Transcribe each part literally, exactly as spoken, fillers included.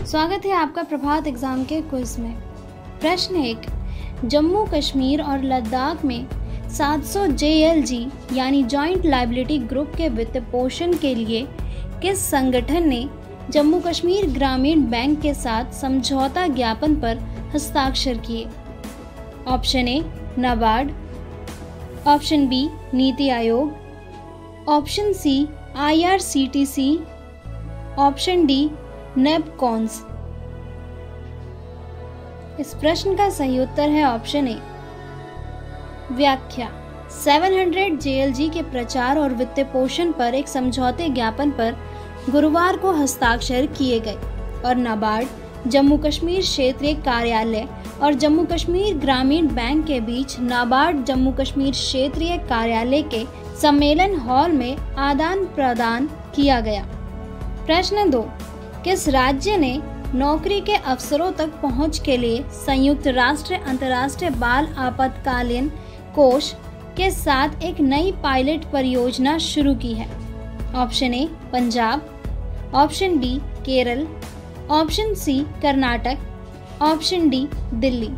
स्वागत है आपका प्रभात एग्जाम के क्विज में। प्रश्न एक, जम्मू कश्मीर और लद्दाख में सात सौ जे एल जी यानी जॉइंट लायबिलिटी ग्रुप के वित्त पोषण के लिए किस संगठन ने जम्मू कश्मीर ग्रामीण बैंक के साथ समझौता ज्ञापन पर हस्ताक्षर किए? Option A NABARD, option B NITI Aayog, option C I R C T C, option D नेपकॉन्स। इस प्रश्न का सही उत्तर है ऑप्शन ए व्याख्या। सात सौ जे एल जी के प्रचार और वित्त पोषण पर एक समझौते ज्ञापन पर गुरुवार को हस्ताक्षर किए गए और नाबार्ड, जम्मू कश्मीर क्षेत्रीय कार्यालय और जम्मू कश्मीर ग्रामीण बैंक के बीच नाबार्ड जम्मू कश्मीर क्षेत्रीय कार्यालय के सम्मेलन हॉल में आदान प्रदान किया गया। प्रश्न दो, किस राज्य ने नौकरी के अवसरों तक पहुंच के लिए संयुक्त राष्ट्र अंतर्राष्ट्रीय बाल आपातकालीन कोष के साथ एक नई पायलट परियोजना शुरू की है? Option A Punjab, option B Kerala, option C Karnataka, option D Delhi.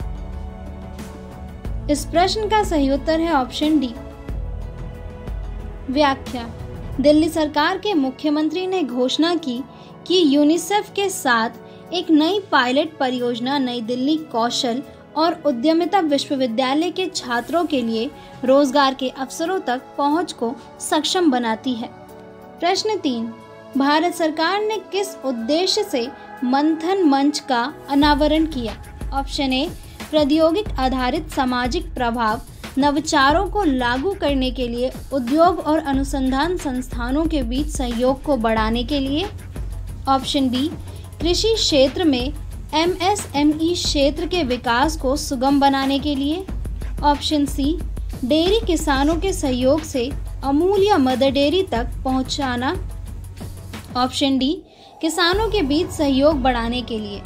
इस प्रश्न का सही उत्तर है ऑप्शन डी व्याख्या। दिल्ली सरकार के मुख्यमंत्री ने घोषणा की कि यूनिसेफ के साथ एक नई पायलट परियोजना नई दिल्ली कौशल और उद्यमिता विश्वविद्यालय के छात्रों के लिए रोजगार के अवसरों तक पहुंच को सक्षम बनाती है। प्रश्न तीन, भारत सरकार ने किस उद्देश्य से मंथन मंच का अनावरण किया? ऑप्शन ए प्रौद्योगिक आधारित सामाजिक प्रभाव नवाचारों को लागू करने के लिए उद्योग और अनुसंधान संस्थानों के बीच सहयोग को बढ़ाने के लिए, ऑप्शन बी कृषि क्षेत्र में एम एस एम ई क्षेत्र के विकास को सुगम बनाने के लिए, ऑप्शन सी डेयरी किसानों के सहयोग से अमूल या मदर डेयरी तक पहुंचाना, ऑप्शन डी किसानों के बीच सहयोग बढ़ाने के लिए।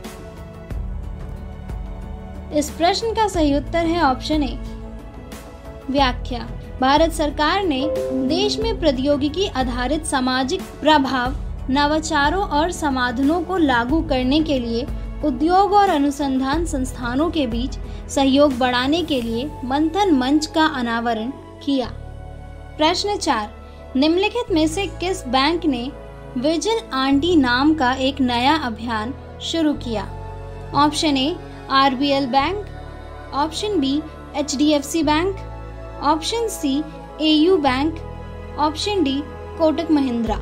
इस प्रश्न का सही उत्तर है ऑप्शन ए व्याख्या। भारत सरकार ने देश में प्रौद्योगिकी आधारित सामाजिक प्रभाव नवाचारों और समाधानों को लागू करने के लिए उद्योग और अनुसंधान संस्थानों के बीच सहयोग बढ़ाने के लिए मंथन मंच का अनावरण किया। प्रश्न चार, निम्नलिखित में से किस बैंक ने विजिल आंटी नाम का एक नया अभियान शुरू किया? Option A R B L bank, option B H D F C bank, option C A U bank, option D Kotak Mahindra.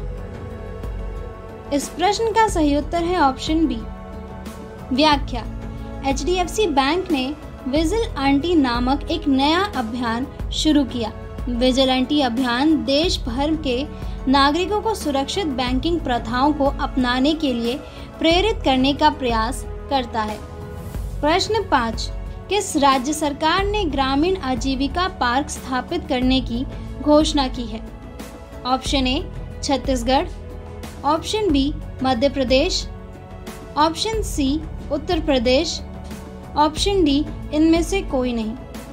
इस प्रश्न का सही उत्तर है ऑप्शन बी व्याख्या। H D F C bank ने विजिल आंटी नामक एक नया अभियान शुरू किया। विजिल आंटी अभियान देश भर के नागरिकों को सुरक्षित बैंकिंग प्रथाओं को अपनाने के लिए प्रेरित करने का प्रयास करता है। प्रश्न पाँच, किस राज्य सरकार ने ग्रामीण आजीविका पार्क स्थापित करने की घोषणा की है? Option A Chhattisgarh, option B Madhya Pradesh, option C Uttar Pradesh, option D इनमें से कोई नहीं।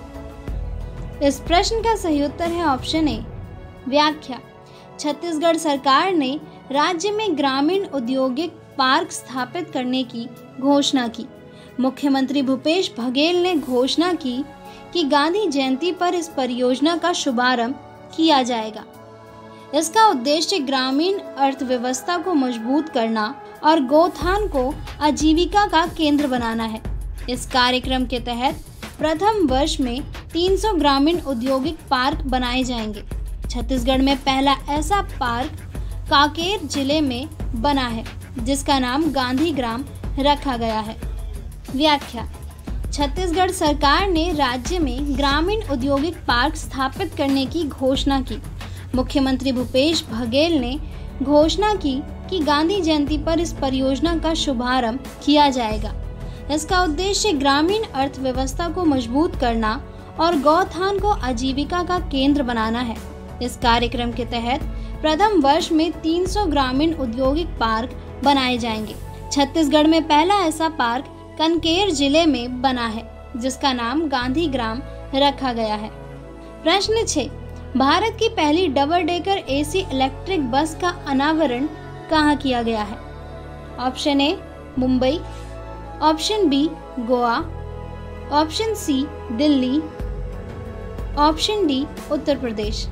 इस प्रश्न का सही उत्तर है ऑप्शन ए व्याख्या। छत्तीसगढ़ सरकार ने राज्य में ग्रामीण औद्योगिक पार्क स्थापित करने की घोषणा की। मुख्यमंत्री भूपेश बघेल ने घोषणा की कि गांधी जयंती पर इस परियोजना का शुभारंभ किया जाएगा। इसका उद्देश्य ग्रामीण अर्थव्यवस्था को मजबूत करना और गौठान को आजीविका का केंद्र बनाना है। इस कार्यक्रम के तहत प्रथम वर्ष में तीन सौ ग्रामीण औद्योगिक पार्क बनाए जाएंगे। छत्तीसगढ़ में पहला ऐसा पार्क कांकेर जिले में बना है जिसका नाम गांधी ग्राम रखा गया है। व्याख्या। छत्तीसगढ़ सरकार ने राज्य में ग्रामीण औद्योगिक पार्क स्थापित करने की घोषणा की। मुख्यमंत्री भूपेश बघेल ने घोषणा की कि गांधी जयंती पर इस परियोजना का शुभारंभ किया जाएगा। इसका उद्देश्य ग्रामीण अर्थव्यवस्था को मजबूत करना और गौठान को आजीविका का केंद्र बनाना है। इस कार्यक्रम के तहत प्रथम वर्ष में तीन सौ ग्रामीण औद्योगिक पार्क बनाए जाएंगे। छत्तीसगढ़ में पहला ऐसा पार्क कांकेर जिले में बना है जिसका नाम गांधी ग्राम रखा गया है। प्रश्न छह, भारत की पहली double decker AC electric bus का अनावरण कहाँ किया गया है? Option A Mumbai, option B Goa, option C Delhi, option D Uttar Pradesh.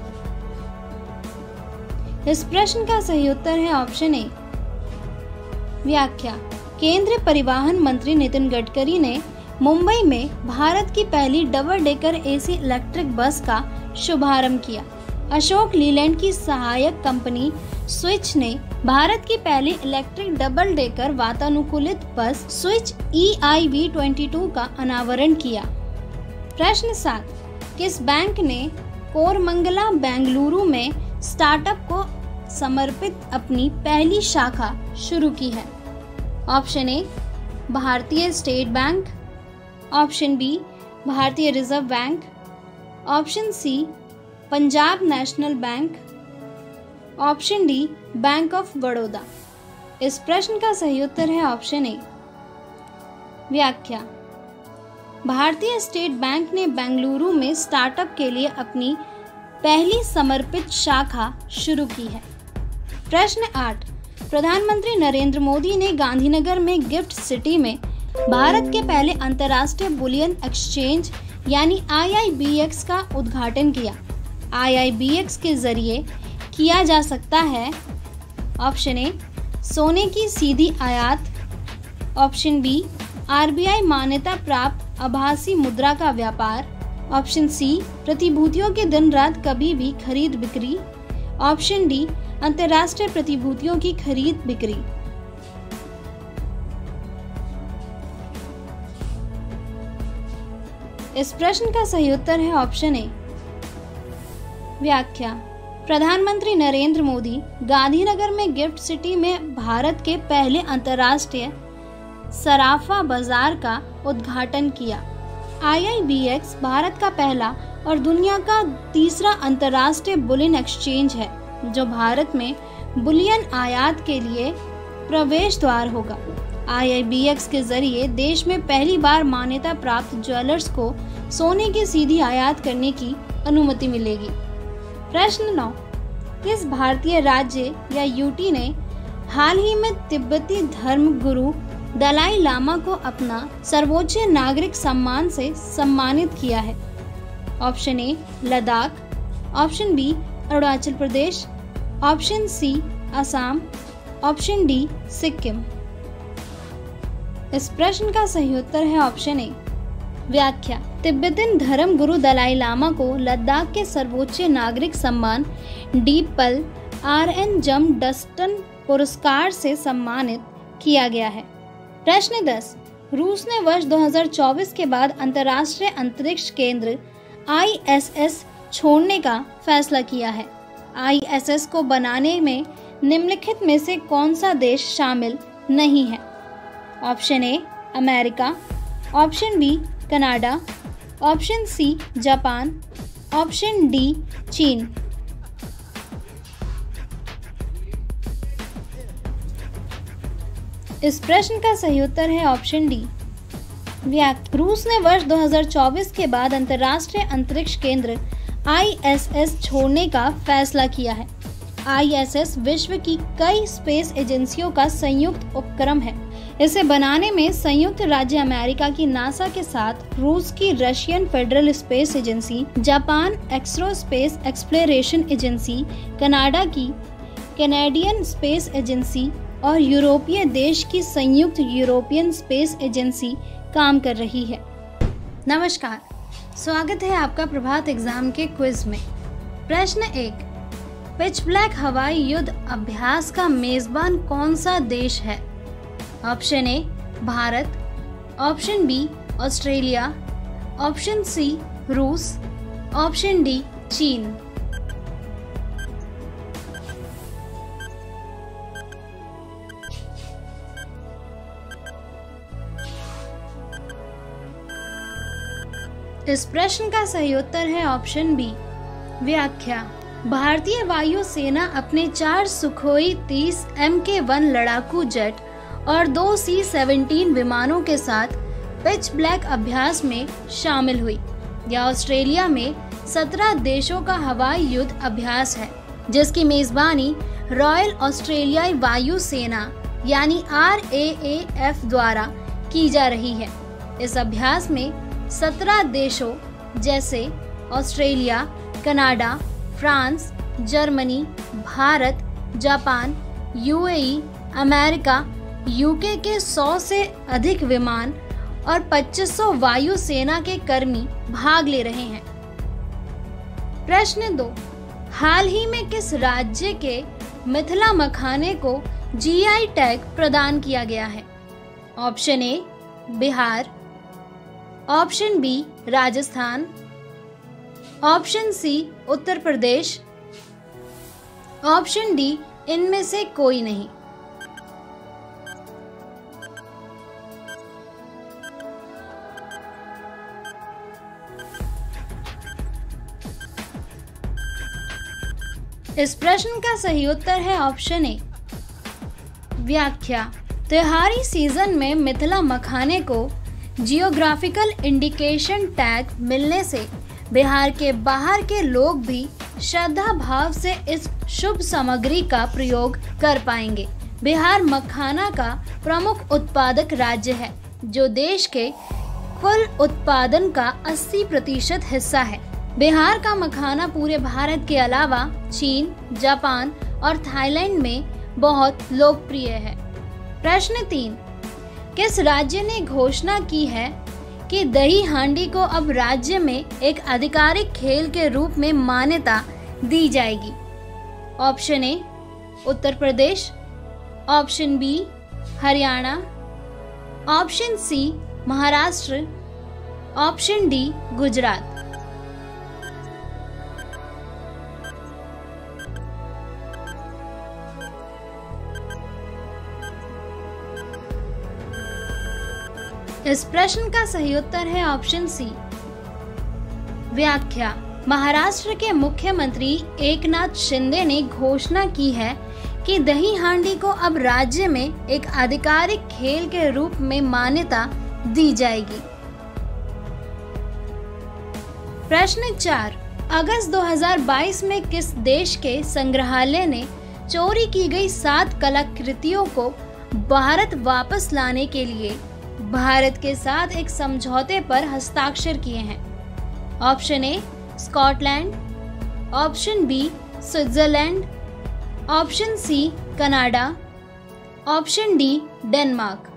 इस प्रश्न का सही उत्तर है ऑप्शन ए व्याख्या। केंद्रीय परिवहन मंत्री नितिन गडकरी ने मुंबई में भारत की पहली double decker AC electric bus का शुभारंभ किया। अशोक लीलैंड की सहायक कंपनी स्विच ने भारत की पहली इलेक्ट्रिक डबल डेकर वातानुकूलित बस स्विच ई आई वी बाईस का अनावरण किया। प्रश्न सात। किस बैंक ने कोरमंगला बेंगलुरु में स्टार्टअप को समर्पित अपनी पहली शाखा शुरू की है? Option A Bharatiya state Bank, option B भारतीय reserve Bank, option C Punjab National Bank, option D Bank of Baroda. इस प्रश्न का सही उत्तर है ऑप्शन ए व्याख्या। भारतीय स्टेट बैंक ने बेंगलुरु में स्टार्टअप के लिए अपनी पहली समर्पित शाखा शुरू की है। प्रश्न आठ। प्रधानमंत्री नरेंद्र मोदी ने गांधीनगर में गिफ्ट सिटी में भारत के पहले अंतर्राष्ट्रीय बुलियन एक्सचेंज यानी आई आई बी एक्स का उद्घाटन किया। आई आई बी एक्स के जरिए किया जा सकता है ऑप्शन ए सोने की सीधी आयात, option B R B I मान्यता प्राप्त आभासी मुद्रा का व्यापार, ऑप्शन सी प्रतिभूतियों के दिन रात कभी भी खरीद बिक्री, ऑप्शन डी अंतर्राष्ट्रीय प्रतिभूतियों की खरीद बिक्री। इस प्रश्न का सही उत्तर है ऑप्शन ए व्याख्या। प्रधानमंत्री नरेंद्र मोदी गांधीनगर में गिफ्ट सिटी में भारत के पहले अंतर्राष्ट्रीय सराफा बाजार का उद्घाटन किया। I I B X Bharat का पहला और दुनिया का तीसरा अंतर्राष्ट्रीय बुलियन एक्सचेंज है जो भारत में बुलियन आयात के लिए प्रवेश द्वार होगा। आई आई बी एक्स के जरिए देश में पहली बार मान्यता प्राप्त ज्वेलर्स को सोने की सीधी आयात करने की अनुमति मिलेगी। प्रश्न नौ। किस भारतीय राज्य या यूटी ने हाल ही में तिब्बती धर्म गुरु दलाई लामा को अपना सर्वोच्च नागरिक सम्मान से सम्मानित किया है? Option A Ladakh, option B Arunachal Pradesh, option C Assam, option D Sikkim. इस प्रश्न का सही उत्तर है ऑप्शन ए व्याख्या। तिब्बतन धर्म गुरु दलाई लामा को लद्दाख के सर्वोच्च नागरिक सम्मान डीपल आर एन जम डस्टन पुरस्कार से सम्मानित किया गया है। प्रश्न दस। रूस ने वर्ष दो हज़ार चौबीस के बाद अंतर्राष्ट्रीय अंतरिक्ष केंद्र आई एस एस छोड़ने का फैसला किया है। आई एस एस को बनाने में निम्नलिखित में से कौन सा देश शामिल नहीं है? Option A America, option B Canada, option C Japan, option D चीन। इस प्रश्न का सही उत्तर है ऑप्शन डी व्याख्या। रूस ने वर्ष दो हज़ार चौबीस के बाद अंतर्राष्ट्रीय अंतरिक्ष केंद्र आई एस एस छोड़ने का फैसला किया है। आई एस एस विश्व की कई स्पेस एजेंसियों का संयुक्त उपक्रम है। इसे बनाने में संयुक्त राज्य अमेरिका की नासा के साथ रूस की Russian federal space agency, Japan aerospace exploration agency, Canada की कैनेडियन स्पेस एजेंसी और यूरोपीय देश की संयुक्त यूरोपियन स्पेस एजेंसी काम कर रही है। नमस्कार, स्वागत है आपका प्रभात एग्जाम के क्विज में। प्रश्न एक। पिच ब्लैक हवाई युद्ध अभ्यास का मेजबान कौन सा देश है? Option A Bharat, option B Australia, option C रूस, ऑप्शन डी चीन। इस प्रश्न का सही उत्तर है ऑप्शन बी व्याख्या। भारतीय वायु सेना अपने चार सुखोई तीस एम के वन लड़ाकू जेट और दो सी सेवनटीन विमानों के साथ पिच ब्लैक अभ्यास में शामिल हुई। यह ऑस्ट्रेलिया में सत्रह देशों का हवाई युद्ध अभ्यास है जिसकी मेजबानी रॉयल ऑस्ट्रेलियाई वायु सेना यानी आर ए ए एफ द्वारा की जा रही है। इस अभ्यास में सत्रह देशों जैसे Australia, Canada, France, Germany, Bharat, Japan, UAE, America, UK के सौ से अधिक विमान और पच्चीस सौ वायुसेना के कर्मी भाग ले रहे हैं। प्रश्न दो, हाल ही में किस राज्य के मिथिला मखाने को जी आई टैग प्रदान किया गया है? Option A Bihar, option B Rajasthan, option C Uttar Pradesh, option D इनमें से कोई नहीं। इस प्रश्न का सही उत्तर है ऑप्शन ए। व्याख्या, त्योहारी सीजन में मिथिला मखाने को जियोग्राफिकल इंडिकेशन टैग मिलने से बिहार के बाहर के लोग भी श्रद्धा भाव से इस शुभ सामग्री का प्रयोग कर पाएंगे। बिहार मखाना का प्रमुख उत्पादक राज्य है, जो देश के कुल उत्पादन का अस्सी प्रतिशत हिस्सा है। बिहार का मखाना पूरे भारत के अलावा चीन, जापान और थाईलैंड में बहुत लोकप्रिय है। प्रश्न तीन, किस राज्य ने घोषणा की है कि दही हांडी को अब राज्य में एक आधिकारिक खेल के रूप में मान्यता दी जाएगी? Option A Uttar Pradesh, option B Haryana, option C Maharashtra, option D Gujarat. इस प्रश्न का सही उत्तर है ऑप्शन सी। व्याख्या, महाराष्ट्र के मुख्यमंत्री एकनाथ शिंदे ने घोषणा की है कि दही हांडी को अब राज्य में एक आधिकारिक खेल के रूप में मान्यता दी जाएगी। प्रश्न चार, अगस्त दो हज़ार बाईस में किस देश के संग्रहालय ने चोरी की गई सात कलाकृतियों को भारत वापस लाने के लिए भारत के साथ एक समझौते पर हस्ताक्षर किए हैं? Option A Scotland, option B Switzerland, option C Canada, option D Denmark.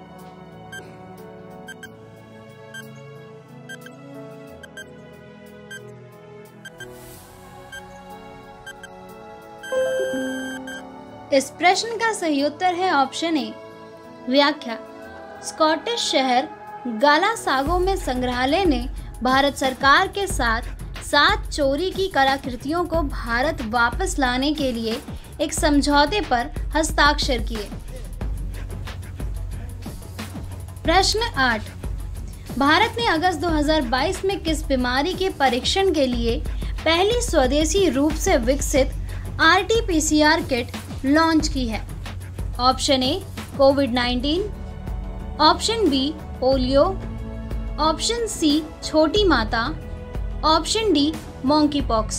इस प्रश्न का सही उत्तर है ऑप्शन ए। व्याख्या, स्कॉटिश शहर गालासागो में संग्रहालय ने भारत सरकार के साथ सात चोरी की कलाकृतियों को भारत वापस लाने के लिए एक समझौते पर हस्ताक्षर किए। प्रश्न आठ, भारत ने अगस्त दो हज़ार बाईस में किस बीमारी के परीक्षण के लिए पहली स्वदेशी रूप से विकसित R T P C R kit launch की है? Option A covid nineteen, option B polio, option C छोटी माता, ऑप्शन डी मॉन्की पॉक्स।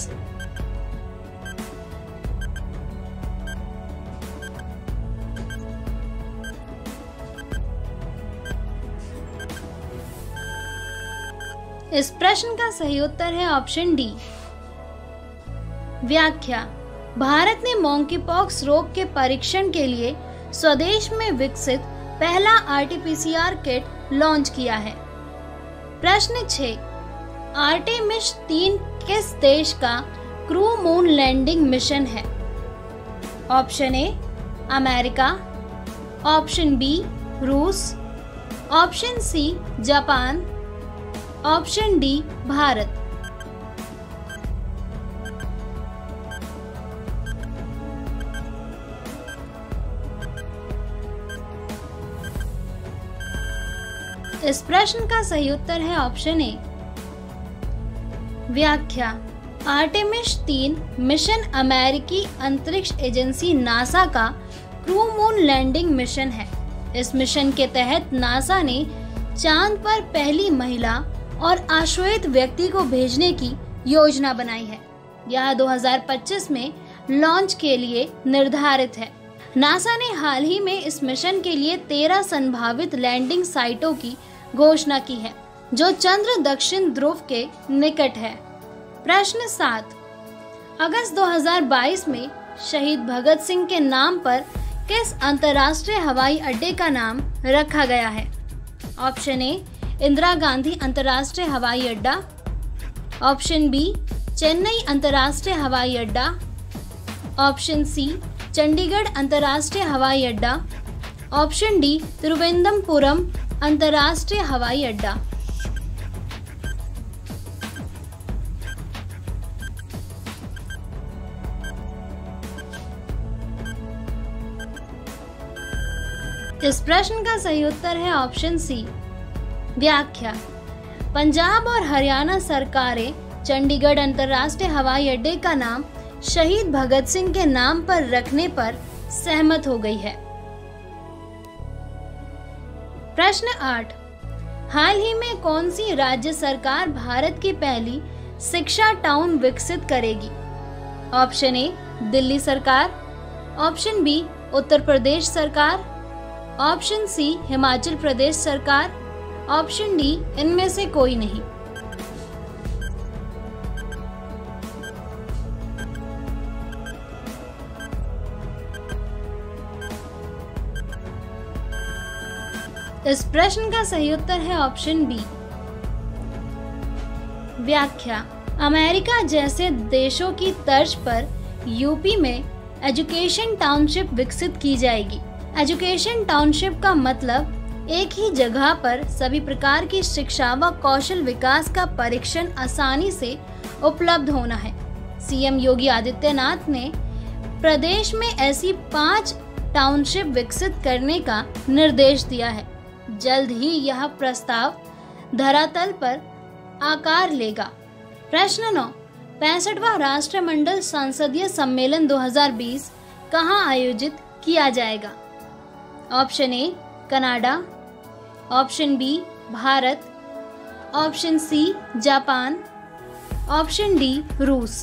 इस प्रश्न का सही उत्तर है ऑप्शन डी। व्याख्या, भारत ने मॉन्की पॉक्स रोग के परीक्षण के लिए स्वदेश में विकसित पहला R T P C R kit launch किया है। प्रश्न छह, आर्टेमिस तीन किस देश का क्रू मून लैंडिंग मिशन है? Option A America, option B रूस, option C Japan, option D Bharat. इस प्रश्न का सही उत्तर है ऑप्शन ए। व्याख्या, आर्टेमिस तीन मिशन अमेरिकी अंतरिक्ष एजेंसी नासा का क्रू मून लैंडिंग मिशन है। इस मिशन के तहत नासा ने चांद पर पहली महिला और आश्वस्त व्यक्ति को भेजने की योजना बनाई है। यह दो हज़ार पच्चीस में लॉन्च के लिए निर्धारित है। नासा ने हाल ही में इस मिशन के लिए तेरह संभावित लैंडिंग साइटों की घोषणा की है, जो चंद्र दक्षिण ध्रुव के निकट है। प्रश्न सात, अगस्त दो हज़ार बाईस में शहीद भगत सिंह के नाम पर किस अंतर्राष्ट्रीय हवाई अड्डे का नाम रखा गया है? ऑप्शन ए इंदिरा गांधी अंतर्राष्ट्रीय हवाई अड्डा, ऑप्शन बी चेन्नई अंतर्राष्ट्रीय हवाई अड्डा, ऑप्शन सी चंडीगढ़ अंतर्राष्ट्रीय हवाई अड्डा, ऑप्शन डी तिरुवनंतपुरम अंतर्राष्ट्रीय हवाई अड्डा। इस प्रश्न का सही उत्तर है ऑप्शन सी। व्याख्या, पंजाब और हरियाणा सरकारें चंडीगढ़ अंतर्राष्ट्रीय हवाई अड्डे का नाम शहीद भगत सिंह के नाम पर रखने पर सहमत हो गई है। प्रश्न आठ, हाल ही में कौन सी राज्य सरकार भारत की पहली शिक्षा टाउन विकसित करेगी? ऑप्शन ए दिल्ली सरकार, ऑप्शन बी उत्तर प्रदेश सरकार, ऑप्शन सी हिमाचल प्रदेश सरकार, ऑप्शन डी इनमें से कोई नहीं। इस प्रश्न का सही उत्तर है ऑप्शन बी। व्याख्या, अमेरिका जैसे देशों की तर्ज पर यूपी में एजुकेशन टाउनशिप विकसित की जाएगी। एजुकेशन टाउनशिप का मतलब एक ही जगह पर सभी प्रकार की शिक्षा व कौशल विकास का परीक्षण आसानी से उपलब्ध होना है। सीएम योगी आदित्यनाथ ने प्रदेश में ऐसी पांच टाउनशिप विकसित करने का निर्देश दिया है। जल्द ही यह प्रस्ताव धरातल पर आकार लेगा। प्रश्न नौ, पैंसठवां राष्ट्रमंडल संसदीय सम्मेलन दो हज़ार बीस कहाँ आयोजित किया जाएगा? Option A Canada, option B Bharat, option C Japan, option D रूस।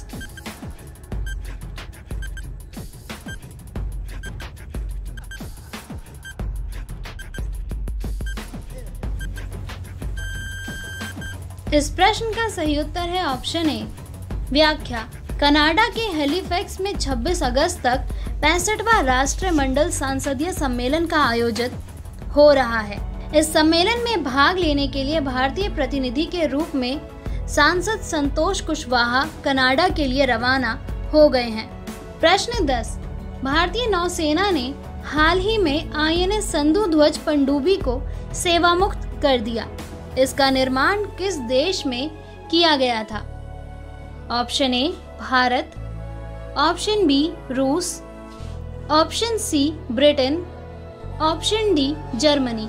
इस प्रश्न का सही उत्तर है ऑप्शन ए। व्याख्या, कनाडा के हैलिफैक्स में छब्बीस अगस्त तक पैंसठवां राष्ट्रमंडल संसदीय सम्मेलन का आयोजित हो रहा है। इस सम्मेलन में भाग लेने के लिए भारतीय प्रतिनिधि के रूप में सांसद संतोष कुशवाहा कनाडा के लिए रवाना हो गए हैं। प्रश्न दस, भारतीय नौसेना ने हाल ही में आईएनएस सिंधुध्वज पनडुब्बी को सेवा मुक्त कर दिया। इसका निर्माण किस देश में किया गया था? Option A Bharat, option B रूस, option C Britain, option D Germany.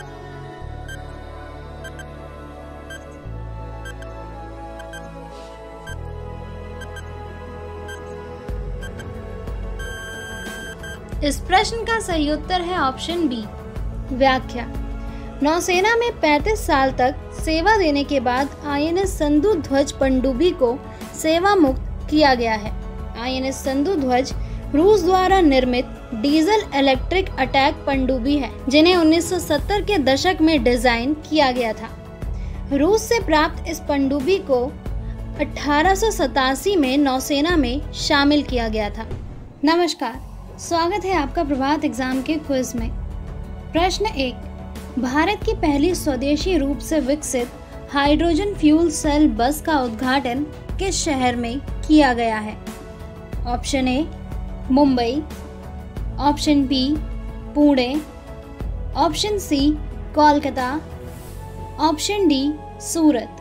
इस प्रश्न का सही उत्तर है ऑप्शन बी। व्याख्या, नौसेना में पैंतीस साल तक सेवा देने के बाद आईएनएस सिंधुध्वज पनडुब्बी को सेवा मुक्त किया गया है। आईएनएस सिंधुध्वज रूस द्वारा निर्मित डीजल इलेक्ट्रिक अटैक पनडुब्बी है, जिन्हें उन्नीस सौ सत्तर के दशक में डिजाइन किया गया था। रूस से प्राप्त इस पनडुब्बी को अठारह सौ सतासी में नौसेना में शामिल किया गया था। नमस्कार, स्वागत है आपका प्रभात एग्जाम के क्विज में। प्रश्न एक, भारत की पहली स्वदेशी रूप से विकसित हाइड्रोजन फ्यूल सेल बस का उद्घाटन किस शहर में किया गया है? Option A Mumbai, option B Pune, option C Kolkata, option D Surat.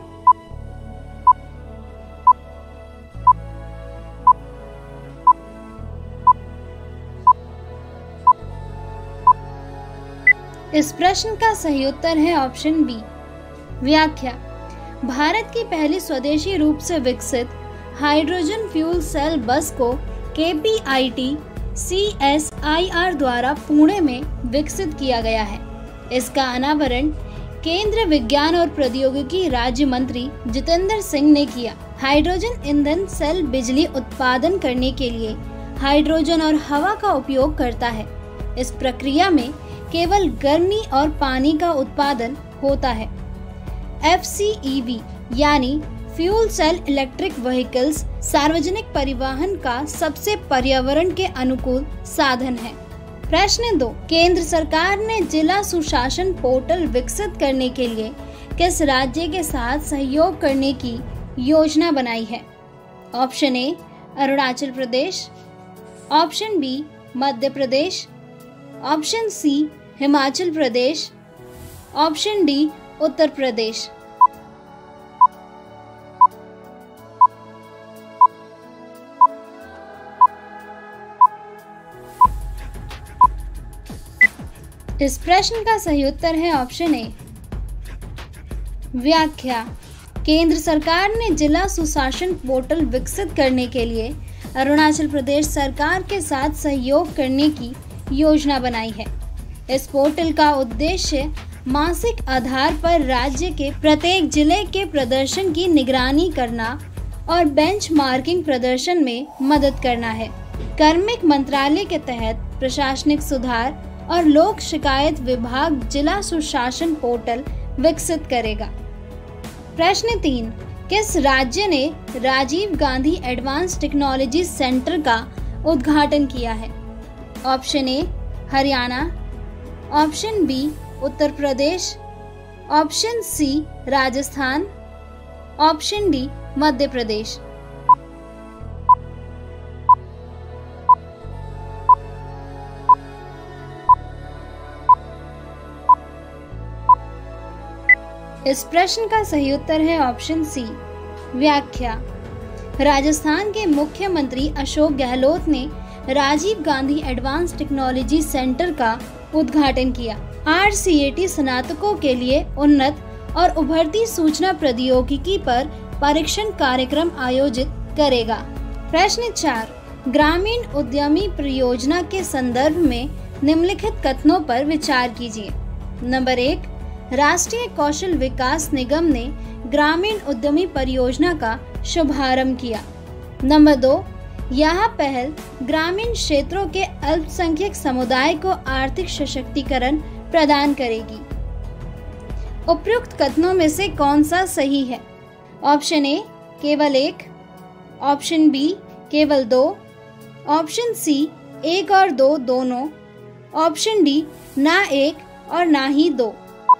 इस प्रश्न का सही उत्तर है ऑप्शन बी। व्याख्या, भारत की पहली स्वदेशी रूप से विकसित हाइड्रोजन फ्यूल सेल बस को K P I T C S I R द्वारा पुणे में विकसित किया गया है। इसका अनावरण केंद्रीय विज्ञान और प्रौद्योगिकी राज्य मंत्री जितेंद्र सिंह ने किया। हाइड्रोजन ईंधन सेल बिजली उत्पादन करने के लिए हाइड्रोजन और हवा का उपयोग करता है। इस प्रक्रिया में केवल गर्मी और पानी का उत्पादन होता है। एफ सी ई वी यानी फ्यूल सेल इलेक्ट्रिक व्हीकल्स सार्वजनिक परिवहन का सबसे पर्यावरण के अनुकूल साधन है। प्रश्न दो, केंद्र सरकार ने जिला सुशासन पोर्टल विकसित करने के लिए किस राज्य के साथ सहयोग करने की योजना बनाई है? Option A Arunachal Pradesh, option B Madhya Pradesh, option C Himachal Pradesh, option D Uttar Pradesh. इस प्रश्न का सही उत्तर है ऑप्शन ए। व्याख्या, केंद्र सरकार ने जिला सुशासन पोर्टल विकसित करने के लिए अरुणाचल प्रदेश सरकार के साथ सहयोग करने की योजना बनाई है। इस पोर्टल का उद्देश्य मासिक आधार पर राज्य के प्रत्येक जिले के प्रदर्शन की निगरानी करना और बेंचमार्किंग प्रदर्शन में मदद करना है। कार्मिक मंत्रालय के तहत प्रशासनिक सुधार और लोक शिकायत विभाग जिला सुशासन पोर्टल विकसित करेगा। प्रश्न तीन, किस राज्य ने Rajiv Gandhi advance technology centre का उद्घाटन किया है? Option A Haryana, option B Uttar Pradesh, option C Rajasthan, option D Madhya Pradesh. इस प्रश्न का सही उत्तर है ऑप्शन सी। व्याख्या, राजस्थान के मुख्यमंत्री अशोक गहलोत ने Rajiv Gandhi advance technology centre का उद्घाटन किया। आर सी ए टी स्नातकों के लिए उन्नत और उभरती सूचना प्रौद्योगिकी पर परीक्षण कार्यक्रम आयोजित करेगा। प्रश्न चार, ग्रामीण उद्यमी परियोजना के संदर्भ में निम्नलिखित कथनों पर विचार कीजिए। नंबर एक, राष्ट्रीय कौशल विकास निगम ने ग्रामीण उद्यमी परियोजना का शुभारंभ किया। नंबर दो, यह पहल ग्रामीण क्षेत्रों के अल्पसंख्यक समुदाय को आर्थिक सशक्तिकरण प्रदान करेगी। उपयुक्त कथनों में से कौन सा सही है? ऑप्शन ए केवल एक, ऑप्शन बी केवल दो, ऑप्शन सी एक और दो दोनों, ऑप्शन डी ना एक और ना ही दो।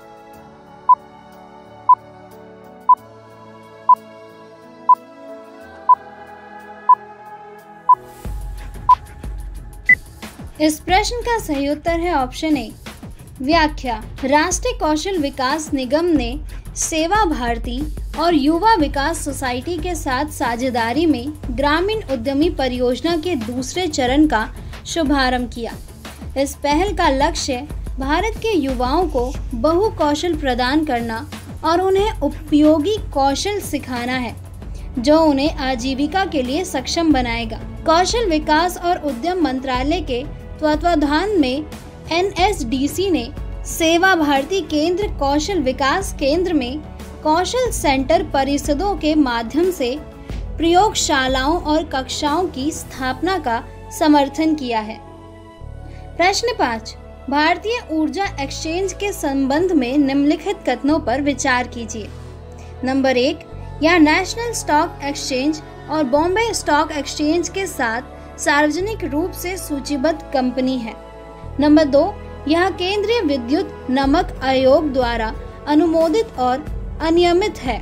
इस प्रश्न का सही उत्तर है ऑप्शन ए। व्याख्या, राष्ट्रीय कौशल विकास निगम ने सेवा भारती और युवा विकास सोसाइटी के साथ साझेदारी में ग्रामीण उद्यमी परियोजना के दूसरे चरण का शुभारंभ किया। इस पहल का लक्ष्य भारत के युवाओं को बहु कौशल प्रदान करना और उन्हें उपयोगी कौशल सिखाना है, जो उन्हें आजीविका के लिए सक्षम बनाएगा। कौशल विकास और उद्यम मंत्रालय के तत्वावधान में एन एस डी सी ने सेवा भारती केंद्र कौशल विकास केंद्र में कौशल सेंटर परिषदों के माध्यम से प्रयोगशालाओं और कक्षाओं की स्थापना का समर्थन किया है। प्रश्न पाँच, भारतीय ऊर्जा एक्सचेंज के संबंध में निम्नलिखित कथनों पर विचार कीजिए। नंबर एक, यह नेशनल स्टॉक एक्सचेंज और बॉम्बे स्टॉक एक्सचेंज के साथ सार्वजनिक रूप से सूचीबद्ध कंपनी है। नंबर दो, यह केंद्रीय विद्युत नमक आयोग द्वारा अनुमोदित और अनियमित है।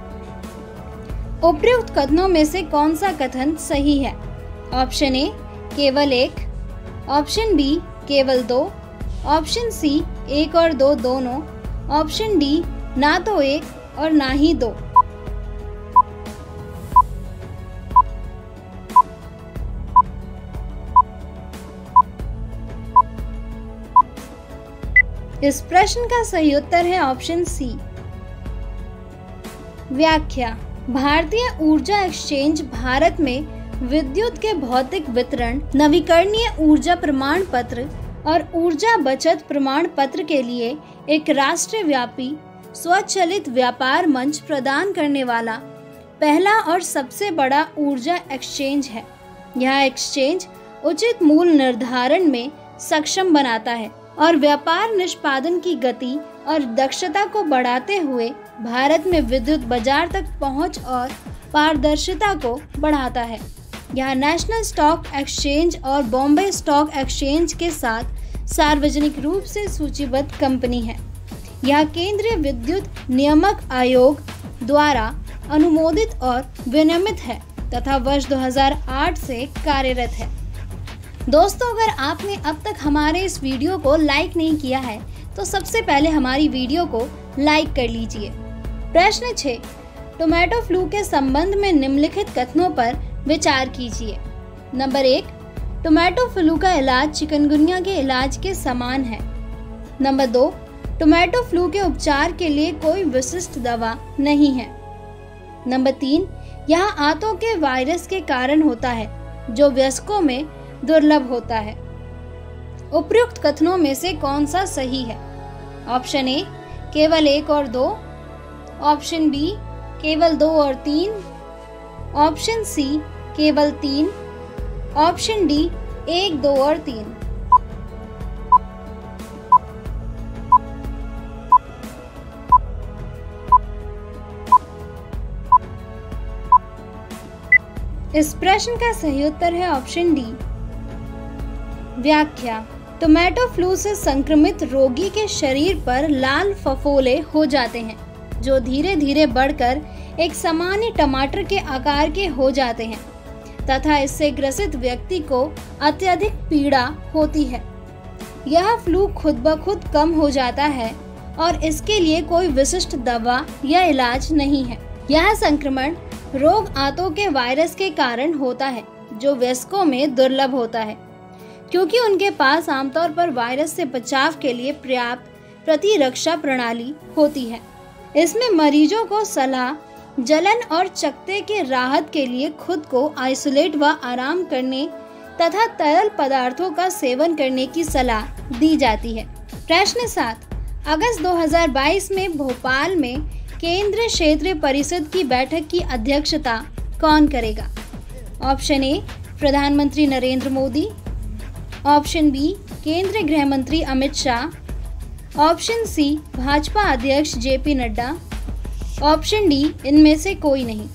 उपयुक्त कथनों में से कौन सा कथन सही है? ऑप्शन ए केवल एक, ऑप्शन बी केवल दो, ऑप्शन सी एक और दो दोनों, ऑप्शन डी ना तो एक और ना ही दो। इस प्रश्न का सही उत्तर है ऑप्शन सी। व्याख्या, भारतीय ऊर्जा एक्सचेंज भारत में विद्युत के भौतिक वितरण, नवीकरणीय ऊर्जा प्रमाण पत्र और ऊर्जा बचत प्रमाण पत्र के लिए एक राष्ट्रव्यापी स्वचालित व्यापार मंच प्रदान करने वाला पहला और सबसे बड़ा ऊर्जा एक्सचेंज है। यह एक्सचेंज उचित मूल्य निर्धारण में सक्षम बनाता है और व्यापार निष्पादन की गति और दक्षता को बढ़ाते हुए भारत में विद्युत बाजार तक पहुंच और पारदर्शिता को बढ़ाता है। यह नेशनल स्टॉक एक्सचेंज और बॉम्बे स्टॉक एक्सचेंज के साथ सार्वजनिक रूप से सूचीबद्ध कंपनी है। यह केंद्रीय विद्युत नियामक आयोग द्वारा अनुमोदित और विनियमित है तथा वर्ष दो हज़ार आठ से कार्यरत है। दोस्तों, अगर आपने अब तक हमारे इस वीडियो को लाइक नहीं किया है तो सबसे पहले हमारी वीडियो को लाइक कर लीजिए। प्रश्न छह, टोमेटो फ्लू के संबंध में निम्नलिखित कथनों पर विचार कीजिए। नंबर एक, टोमेटो फ्लू का इलाज चिकनगुनिया के इलाज के समान है। नंबर दो, टोमेटो फ्लू के उपचार के लिए कोई विशिष्ट दवा नहीं है। नंबर तीन, यह आंतों के वायरस के कारण होता है जो वयस्कों में दुर्लभ होता है। उपयुक्त कथनों में से कौन सा सही है? ऑप्शन ए केवल एक और दो, ऑप्शन बी केवल दो और तीन, ऑप्शन सी केवल तीन, ऑप्शन डी एक, दो और तीन। इस प्रश्न का सही उत्तर है ऑप्शन डी। व्याख्या, टोमेटो फ्लू से संक्रमित रोगी के शरीर पर लाल फफोले हो जाते हैं जो धीरे धीरे बढ़कर एक सामान्य टमाटर के आकार के हो जाते हैं तथा इससे ग्रसित व्यक्ति को अत्यधिक पीड़ा होती है। यह फ्लू खुद ब खुद कम हो जाता है और इसके लिए कोई विशिष्ट दवा या इलाज नहीं है। यह संक्रमण रोग आंतों के वायरस के कारण होता है जो वयस्कों में दुर्लभ होता है क्योंकि उनके पास आमतौर पर वायरस से बचाव के लिए पर्याप्त प्रतिरक्षा प्रणाली होती है। इसमें मरीजों को सलाह, जलन और चकत्ते के राहत के लिए खुद को आइसोलेट व आराम करने तथा तरल पदार्थों का सेवन करने की सलाह दी जाती है। प्रश्न सात, अगस्त दो हज़ार बाईस में भोपाल में केंद्रीय क्षेत्रीय परिषद की बैठक की अध्यक्षता कौन करेगा? ऑप्शन ए प्रधानमंत्री नरेंद्र मोदी, ऑप्शन बी केंद्रीय गृह मंत्री अमित शाह, ऑप्शन सी भाजपा अध्यक्ष J P Nadda, option D इनमें से कोई नहीं।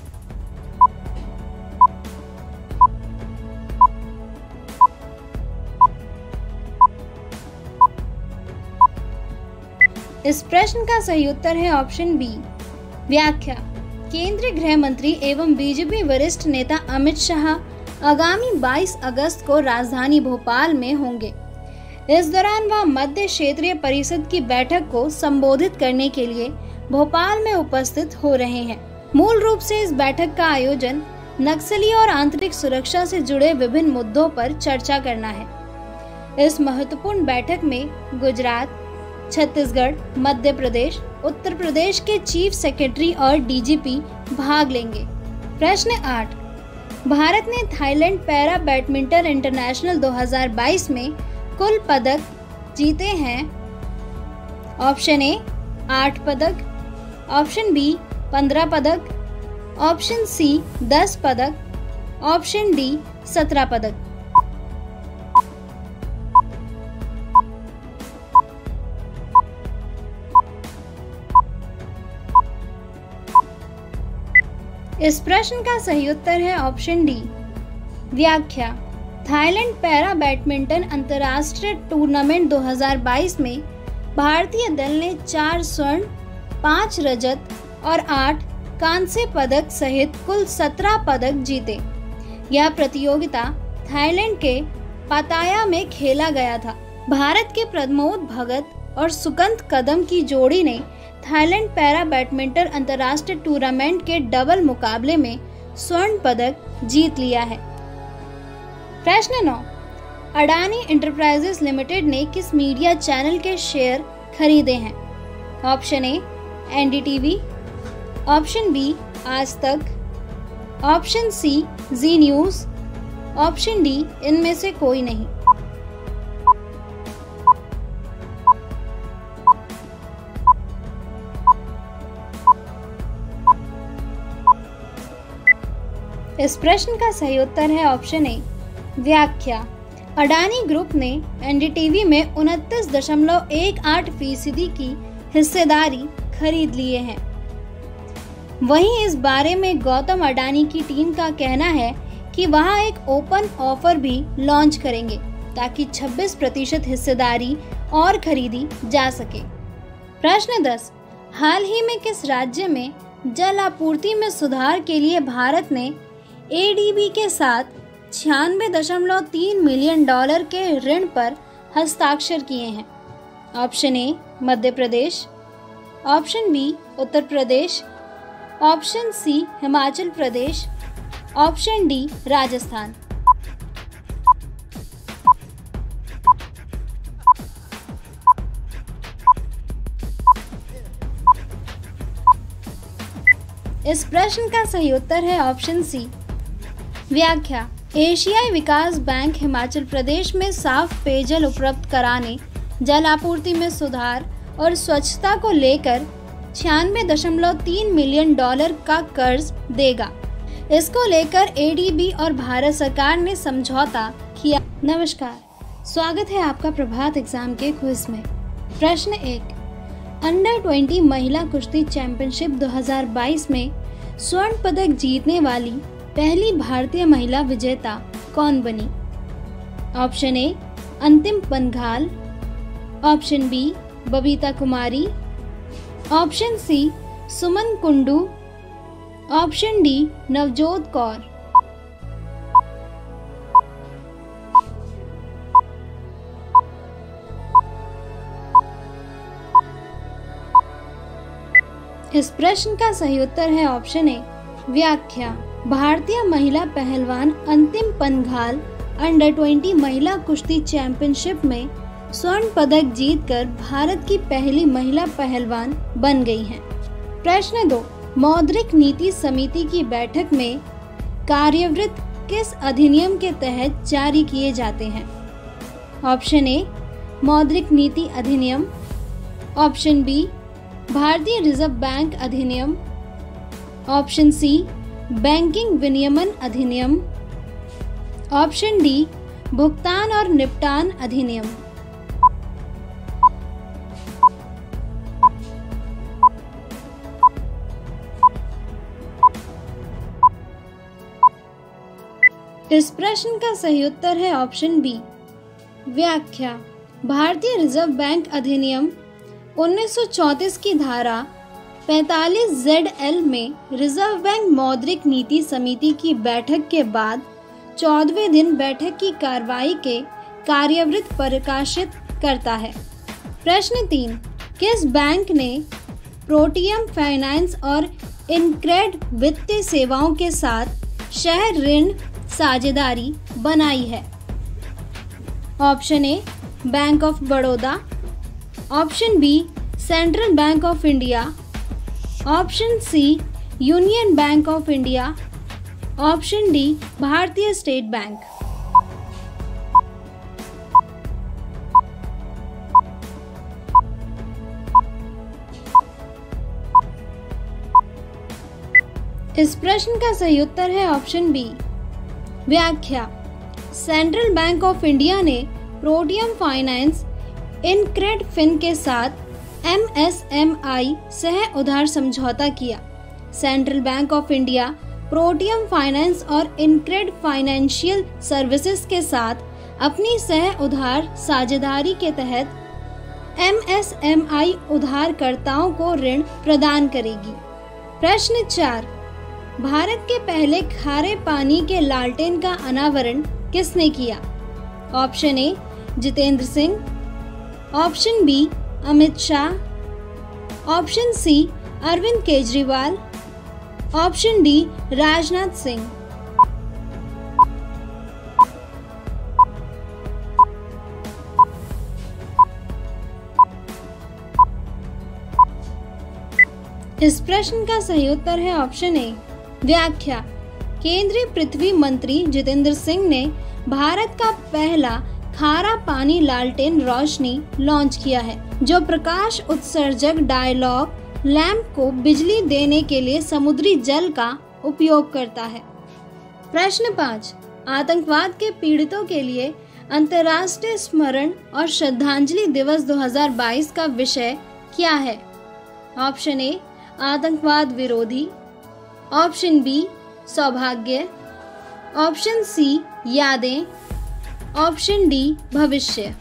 इस प्रश्न का सही उत्तर है ऑप्शन बी। व्याख्या, केंद्रीय गृह मंत्री एवं बीजेपी वरिष्ठ नेता अमित शाह आगामी बाईस अगस्त को राजधानी भोपाल में होंगे। इस दौरान वह मध्य क्षेत्रीय परिषद की बैठक को संबोधित करने के लिए भोपाल में उपस्थित हो रहे हैं। मूल रूप से इस बैठक का आयोजन नक्सली और आंतरिक सुरक्षा से जुड़े विभिन्न मुद्दों पर चर्चा करना है। इस महत्वपूर्ण बैठक में गुजरात, छत्तीसगढ़, मध्य प्रदेश, उत्तर प्रदेश के चीफ सेक्रेटरी और डी जी पी भाग लेंगे। प्रश्न आठ, भारत ने थाईलैंड पैरा बैडमिंटन इंटरनेशनल दो हज़ार बाईस में कुल पदक जीते हैं। ऑप्शन ए आठ पदक, ऑप्शन बी पंद्रह पदक, ऑप्शन सी दस पदक, ऑप्शन डी सत्रह पदक। इस प्रश्न का सही उत्तर है ऑप्शन डी। व्याख्या, थाईलैंड पैरा बैडमिंटन अंतर्राष्ट्रीय टूर्नामेंट दो हज़ार बाईस में भारतीय दल ने चार स्वर्ण, पाँच रजत और आठ कांस्य पदक सहित कुल सत्रह पदक जीते। यह प्रतियोगिता थाईलैंड के पाताया में खेला गया था। भारत के प्रमोद भगत और सुकंत कदम की जोड़ी ने थाईलैंड पैरा बैडमिंटन अंतर्राष्ट्रीय टूर्नामेंट के डबल मुकाबले में स्वर्ण पदक जीत लिया है। प्रश्न नौ, अडानी इंटरप्राइजेस लिमिटेड ने किस मीडिया चैनल के शेयर खरीदे हैं? Option A N D T V, option B Aaj Tak, option C Zee news, option D इनमें से कोई नहीं। इस प्रश्न का सही उत्तर है ऑप्शन ए। व्याख्या, अडानी ग्रुप ने एनडीटीवी में उनतीस दशमलव एक आठ फीसदी की हिस्सेदारी खरीद लिए हैं। वहीं इस बारे में गौतम अडानी की टीम का कहना है कि वहां एक ओपन ऑफर भी लॉन्च करेंगे ताकि छब्बीस प्रतिशत हिस्सेदारी और खरीदी जा सके। प्रश्न दस, हाल ही में किस राज्य में जल आपूर्ति में सुधार के लिए भारत ने एडीबी के साथ छियानवे दशमलव तीन मिलियन डॉलर के ऋण पर हस्ताक्षर किए हैं? Option A Madhya Pradesh, option B Uttar Pradesh, option C Himachal Pradesh, option D Rajasthan. इस प्रश्न का सही उत्तर है ऑप्शन सी। व्याख्या, एशियाई विकास बैंक हिमाचल प्रदेश में साफ पेयजल उपलब्ध कराने, जल आपूर्ति में सुधार और स्वच्छता को लेकर छियानवे दशमलव तीन मिलियन डॉलर का कर्ज देगा। इसको लेकर एडीबी और भारत सरकार ने समझौता किया। नमस्कार, स्वागत है आपका प्रभात एग्जाम के क्विज में। प्रश्न एक, अंडर बीस महिला कुश्ती चैंपियनशिप दो हज़ार बाईस में स्वर्ण पदक जीतने वाली पहली भारतीय महिला विजेता कौन बनी? Option A Antim Panghal, option B Babita Kumari, option C Suman Kundu, option D Navjot Kaur. इस प्रश्न का सही उत्तर है ऑप्शन ए। व्याख्या, भारतीय महिला पहलवान अंतिम पंघाल अंडर बीस महिला कुश्ती चैंपियनशिप में स्वर्ण पदक जीतकर भारत की पहली महिला पहलवान बन गई हैं। प्रश्न दो, मौद्रिक नीति समिति की बैठक में कार्यवृत्त किस अधिनियम के तहत जारी किए जाते हैं? ऑप्शन ए मौद्रिक नीति अधिनियम, ऑप्शन बी भारतीय रिजर्व बैंक अधिनियम, ऑप्शन सी बैंकिंग विनियमन अधिनियम, ऑप्शन डी भुगतान और निपटान अधिनियम। इस प्रश्न का सही उत्तर है ऑप्शन बी। व्याख्या, भारतीय रिजर्व बैंक अधिनियम उन्नीस सौ चौंतीस की धारा पैंतालीस जेड एल में रिजर्व बैंक मौद्रिक नीति समिति की बैठक के बाद चौदहवें दिन बैठक की कार्रवाई के कार्यवृत्त प्रकाशित करता है। प्रश्न तीन, किस बैंक ने प्रोटियम फाइनेंस और इनक्रेड वित्तीय सेवाओं के साथ शहर ऋण साझेदारी बनाई है? Option A bank of Baroda, option B central bank of India, option C union bank of India, option D भारतीय स्टेट बैंक। इस प्रश्न का सही उत्तर है ऑप्शन बी। व्याख्या, सेंट्रल बैंक ऑफ इंडिया ने प्रोटियम फाइनेंस इनक्रेड फिन के साथ एम एस एम ई सह उधार समझौता किया। Central bank of India Protium finance और इनक्रेड फाइनेंशियल सर्विसेज के साथ अपनी सह उधार साझेदारी के तहत एम एस एम ई उधारकर्ताओं को ऋण प्रदान करेगी। प्रश्न चार, भारत के पहले खारे पानी के लालटेन का अनावरण किसने किया? Option A Jitendra Singh, option B Amit Shah, option C Arvind Kejriwal, option D Rajnath Singh. इस प्रश्न का सही उत्तर है ऑप्शन ए। व्याख्या, केंद्रीय पृथ्वी मंत्री जितेंद्र सिंह ने भारत का पहला खारा पानी लालटेन रोशनी लॉन्च किया है, जो प्रकाश उत्सर्जक डायलॉग लैंप को बिजली देने के लिए समुद्री जल का उपयोग करता है। प्रश्न पाँच, आतंकवाद के पीड़ितों के लिए अंतर्राष्ट्रीय स्मरण और श्रद्धांजलि दिवस दो हज़ार बाईस का विषय क्या है? ऑप्शन ए आतंकवाद विरोधी, ऑप्शन बी सौभाग्य, ऑप्शन सी यादें, ऑप्शन डी भविष्य।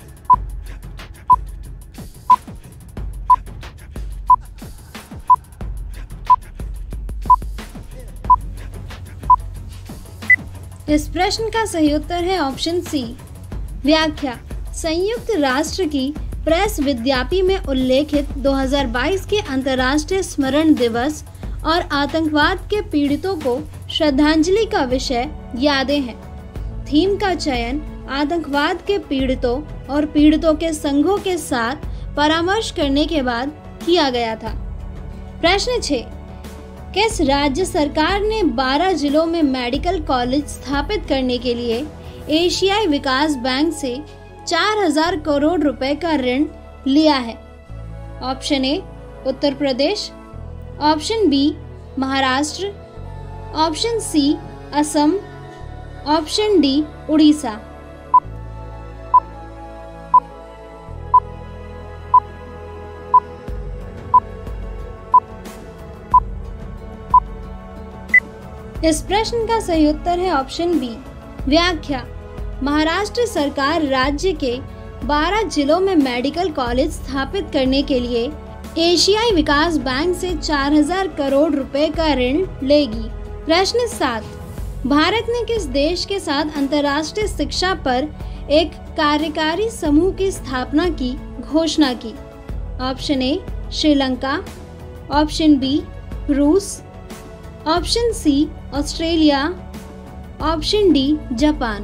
इस प्रश्न का सही उत्तर है ऑप्शन सी। व्याख्या: संयुक्त राष्ट्र की प्रेस विज्ञप्ति में उल्लेखित दो हज़ार बाईस के अंतर्राष्ट्रीय स्मरण दिवस और आतंकवाद के पीड़ितों को श्रद्धांजलि का विषय यादें हैं। थीम का चयन आतंकवाद के पीड़ितों और पीड़ितों के संघों के साथ परामर्श करने के बाद किया गया था। प्रश्न छह, किस राज्य सरकार ने बारह जिलों में मेडिकल कॉलेज स्थापित करने के लिए एशियाई विकास बैंक से चार हज़ार करोड़ रुपए का ऋण लिया है? Option A Uttar Pradesh, option B Maharashtra, option C Assam, option D Orissa. इस प्रश्न का सही उत्तर है ऑप्शन बी। व्याख्या: महाराष्ट्र सरकार राज्य के बारह जिलों में मेडिकल कॉलेज स्थापित करने के लिए एशियाई विकास बैंक से चार हज़ार करोड़ रुपए का ऋण लेगी। प्रश्न सात, भारत ने किस देश के साथ अंतर्राष्ट्रीय शिक्षा पर एक कार्यकारी समूह की स्थापना की घोषणा की? Option A Sri Lanka, option B रूस, option C Australia, option D Japan.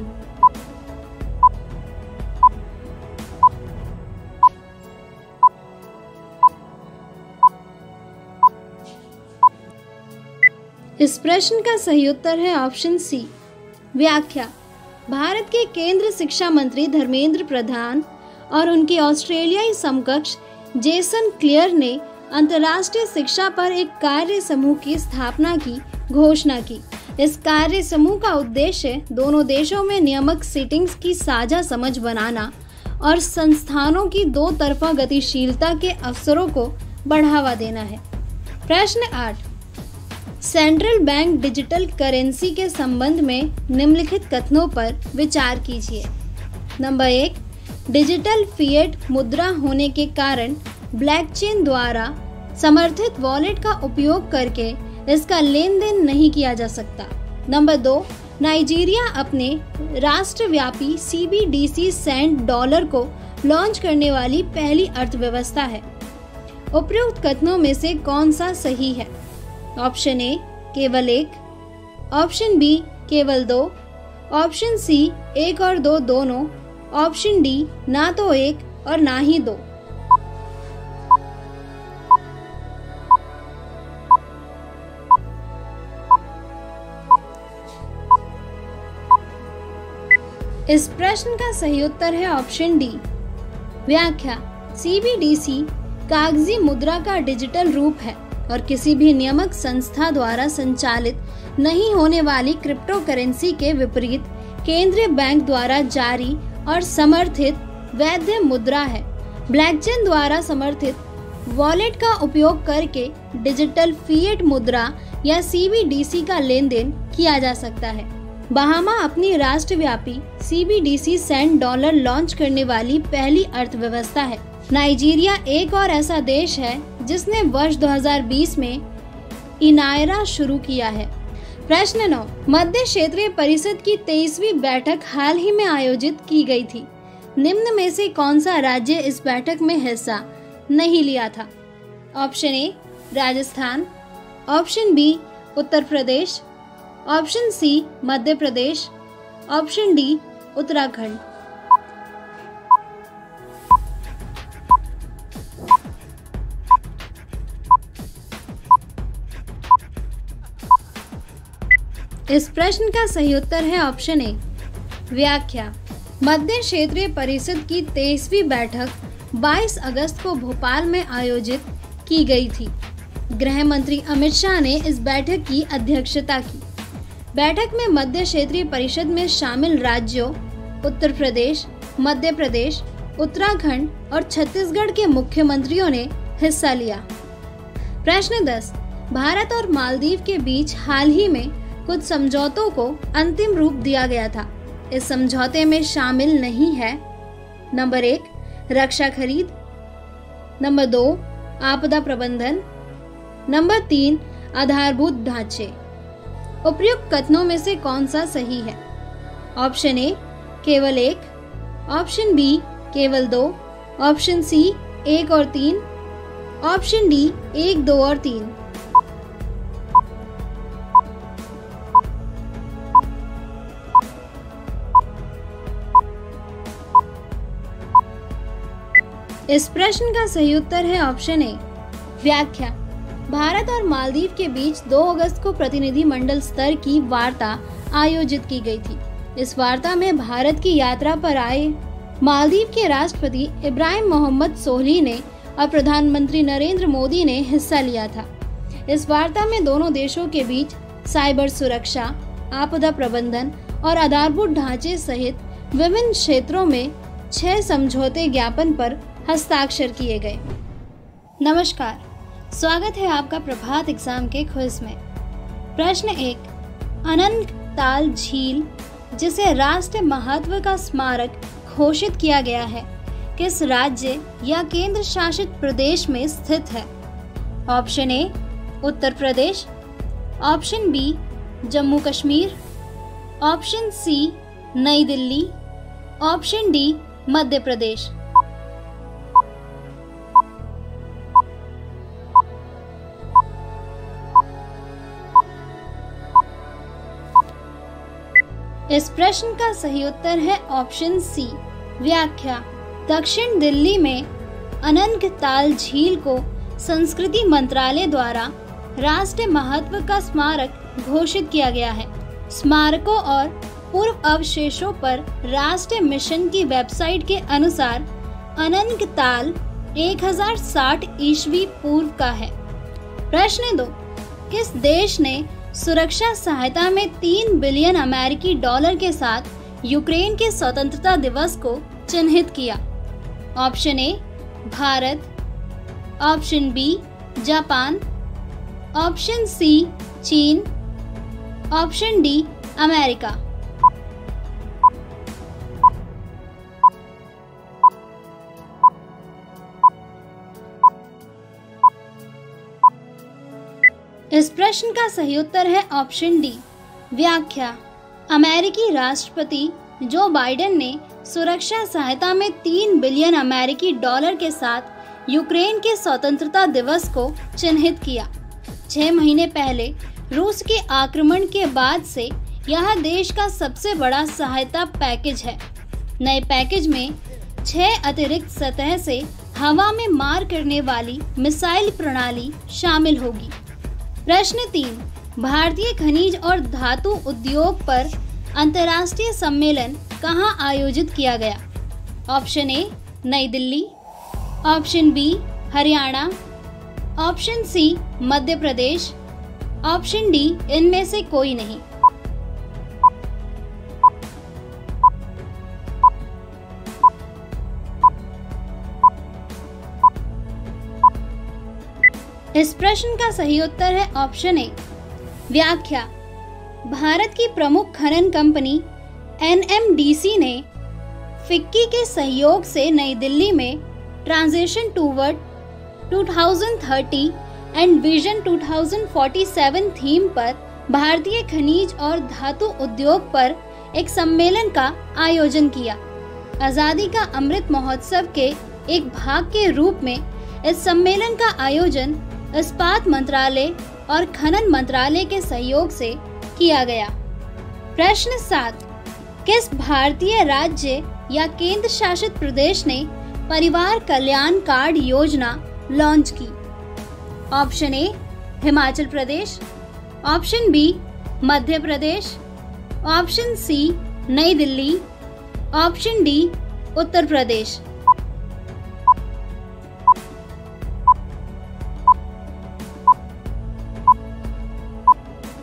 इस प्रश्न का सही उत्तर है ऑप्शन सी। व्याख्या: भारत के केंद्र शिक्षा मंत्री धर्मेंद्र प्रधान और उनके ऑस्ट्रेलियाई समकक्ष जेसन क्लियर ने अंतर्राष्ट्रीय शिक्षा पर एक कार्य समूह की स्थापना की घोषणा की। इस कार्य समूह का उद्देश्य दोनों देशों में नियामक सीटिंग्स की साझा समझ बनाना और संस्थानों की दो तरफा गतिशीलता के अवसरों को बढ़ावा देना है। प्रश्न आठ, सेंट्रल बैंक डिजिटल करेंसी के संबंध में निम्नलिखित कथनों पर विचार कीजिए। नंबर एक, डिजिटल फिएट मुद्रा होने के कारण ब्लॉकचेन द्वारा समर्थित वॉलेट का उपयोग करके इसका लेन देन नहीं किया जा सकता। नंबर दो, नाइजीरिया अपने राष्ट्रव्यापी C B D C cent dollar को लॉन्च करने वाली पहली अर्थव्यवस्था है। उपयुक्त कथनों में से कौन सा सही है? ऑप्शन ए केवल एक, ऑप्शन बी केवल दो, ऑप्शन सी एक और दो दोनों, ऑप्शन डी ना तो एक और ना ही दो। इस प्रश्न का सही उत्तर है ऑप्शन डी। व्याख्या: सी बी डी सी कागजी मुद्रा का डिजिटल रूप है और किसी भी नियामक संस्था द्वारा संचालित नहीं होने वाली क्रिप्टो करेंसी के विपरीत केंद्रीय बैंक द्वारा जारी और समर्थित वैध मुद्रा है। ब्लॉकचेन द्वारा समर्थित वॉलेट का उपयोग करके डिजिटल फिएट मुद्रा या सी बी डी सी का लेन देन किया जा सकता है। बहामा अपनी राष्ट्रव्यापी C B D C cent dollar launch करने वाली पहली अर्थव्यवस्था है। नाइजीरिया एक और ऐसा देश है जिसने वर्ष दो हज़ार बीस में इनायरा शुरू किया है। प्रश्न नौ, मध्य क्षेत्रीय परिषद की तेईसवीं बैठक हाल ही में आयोजित की गई थी। निम्न में से कौन सा राज्य इस बैठक में हिस्सा नहीं लिया था? Option A Rajasthan, option B Uttar Pradesh, option C Madhya Pradesh, option D Uttarakhand. इस प्रश्न का सही उत्तर है ऑप्शन ए। व्याख्या: मध्य क्षेत्रीय परिषद की तेईसवीं बैठक बाईस अगस्त को भोपाल में आयोजित की गई थी। गृह मंत्री अमित शाह ने इस बैठक की अध्यक्षता की। बैठक में मध्य क्षेत्रीय परिषद में शामिल राज्यों उत्तर प्रदेश, मध्य प्रदेश, उत्तराखंड और छत्तीसगढ़ के मुख्यमंत्रियों ने हिस्सा लिया। प्रश्न दस, भारत और मालदीव के बीच हाल ही में कुछ समझौतों को अंतिम रूप दिया गया था। इस समझौते में शामिल नहीं है। नंबर एक, रक्षा खरीद। नंबर दो, आपदा प्रबंधन। नंबर तीन, आधारभूत ढांचे। उपयुक्त कथनों में से कौन सा सही है? ऑप्शन ए केवल एक, ऑप्शन बी केवल दो, ऑप्शन सी एक और तीन, ऑप्शन डी एक, दो और तीन। इस प्रश्न का सही उत्तर है ऑप्शन ए। व्याख्या, भारत और मालदीव के बीच दो अगस्त को प्रतिनिधिमंडल स्तर की वार्ता आयोजित की गई थी। इस वार्ता में भारत की यात्रा पर आए मालदीव के राष्ट्रपति इब्राहिम मोहम्मद सोलिह ने और प्रधानमंत्री नरेंद्र मोदी ने हिस्सा लिया था। इस वार्ता में दोनों देशों के बीच साइबर सुरक्षा, आपदा प्रबंधन और आधारभूत ढांचे सहित विभिन्न क्षेत्रों में छह समझौते ज्ञापन पर हस्ताक्षर किए गए। नमस्कार, स्वागत है आपका प्रभात एग्जाम के क्विज में। प्रश्न एक, अनंतताल झील, जिसे राष्ट्रीय महत्व का स्मारक घोषित किया गया है, किस राज्य या केंद्र शासित प्रदेश में स्थित है? Option A Uttar Pradesh, option B Jammu Kashmir, option C Nai Delhi, option D Madhya Pradesh. इस प्रश्न का सही उत्तर है ऑप्शन सी। व्याख्या, दक्षिण दिल्ली में अनंतताल झील को संस्कृति मंत्रालय द्वारा राष्ट्रीय महत्व का स्मारक घोषित किया गया है। स्मारकों और पूर्व अवशेषों पर राष्ट्रीय मिशन की वेबसाइट के अनुसार अनंतताल एक हज़ार साठ ईस्वी पूर्व का है। प्रश्न दो, किस देश ने सुरक्षा सहायता में तीन बिलियन अमेरिकी डॉलर के साथ यूक्रेन के स्वतंत्रता दिवस को चिन्हित किया? Option A Bharat, option B Japan, option C चीन, ऑप्शन डी अमेरिका। इस प्रश्न का सही उत्तर है ऑप्शन डी। व्याख्या, अमेरिकी राष्ट्रपति जो बाइडेन ने सुरक्षा सहायता में तीन बिलियन अमेरिकी डॉलर के साथ यूक्रेन के स्वतंत्रता दिवस को चिन्हित किया। छह महीने पहले रूस के आक्रमण के बाद से यह देश का सबसे बड़ा सहायता पैकेज है। नए पैकेज में छह अतिरिक्त सतह से हवा में मार करने वाली मिसाइल प्रणाली शामिल होगी। प्रश्न तीन, भारतीय खनिज और धातु उद्योग पर अंतर्राष्ट्रीय सम्मेलन कहाँ आयोजित किया गया? Option A Nai Delhi, option B Haryana, option C Madhya Pradesh, option D इनमें से कोई नहीं। इस प्रश्न का सही उत्तर है ऑप्शन ए। व्याख्या, भारत की प्रमुख खनन company N M D C ने फिक्की के सहयोग से नई दिल्ली में transition toward two thousand thirty and vision two thousand forty seven theme पर भारतीय खनिज और धातु उद्योग पर एक सम्मेलन का आयोजन किया। आजादी का अमृत महोत्सव के एक भाग के रूप में इस सम्मेलन का आयोजन इस्पात मंत्रालय और खनन मंत्रालय के सहयोग से किया गया। प्रश्न सात, किस भारतीय राज्य या केंद्र शासित प्रदेश ने परिवार कल्याण कार्ड योजना लॉन्च की? Option A Himachal Pradesh, option B Madhya Pradesh, option C Nai Delhi, option D Uttar Pradesh.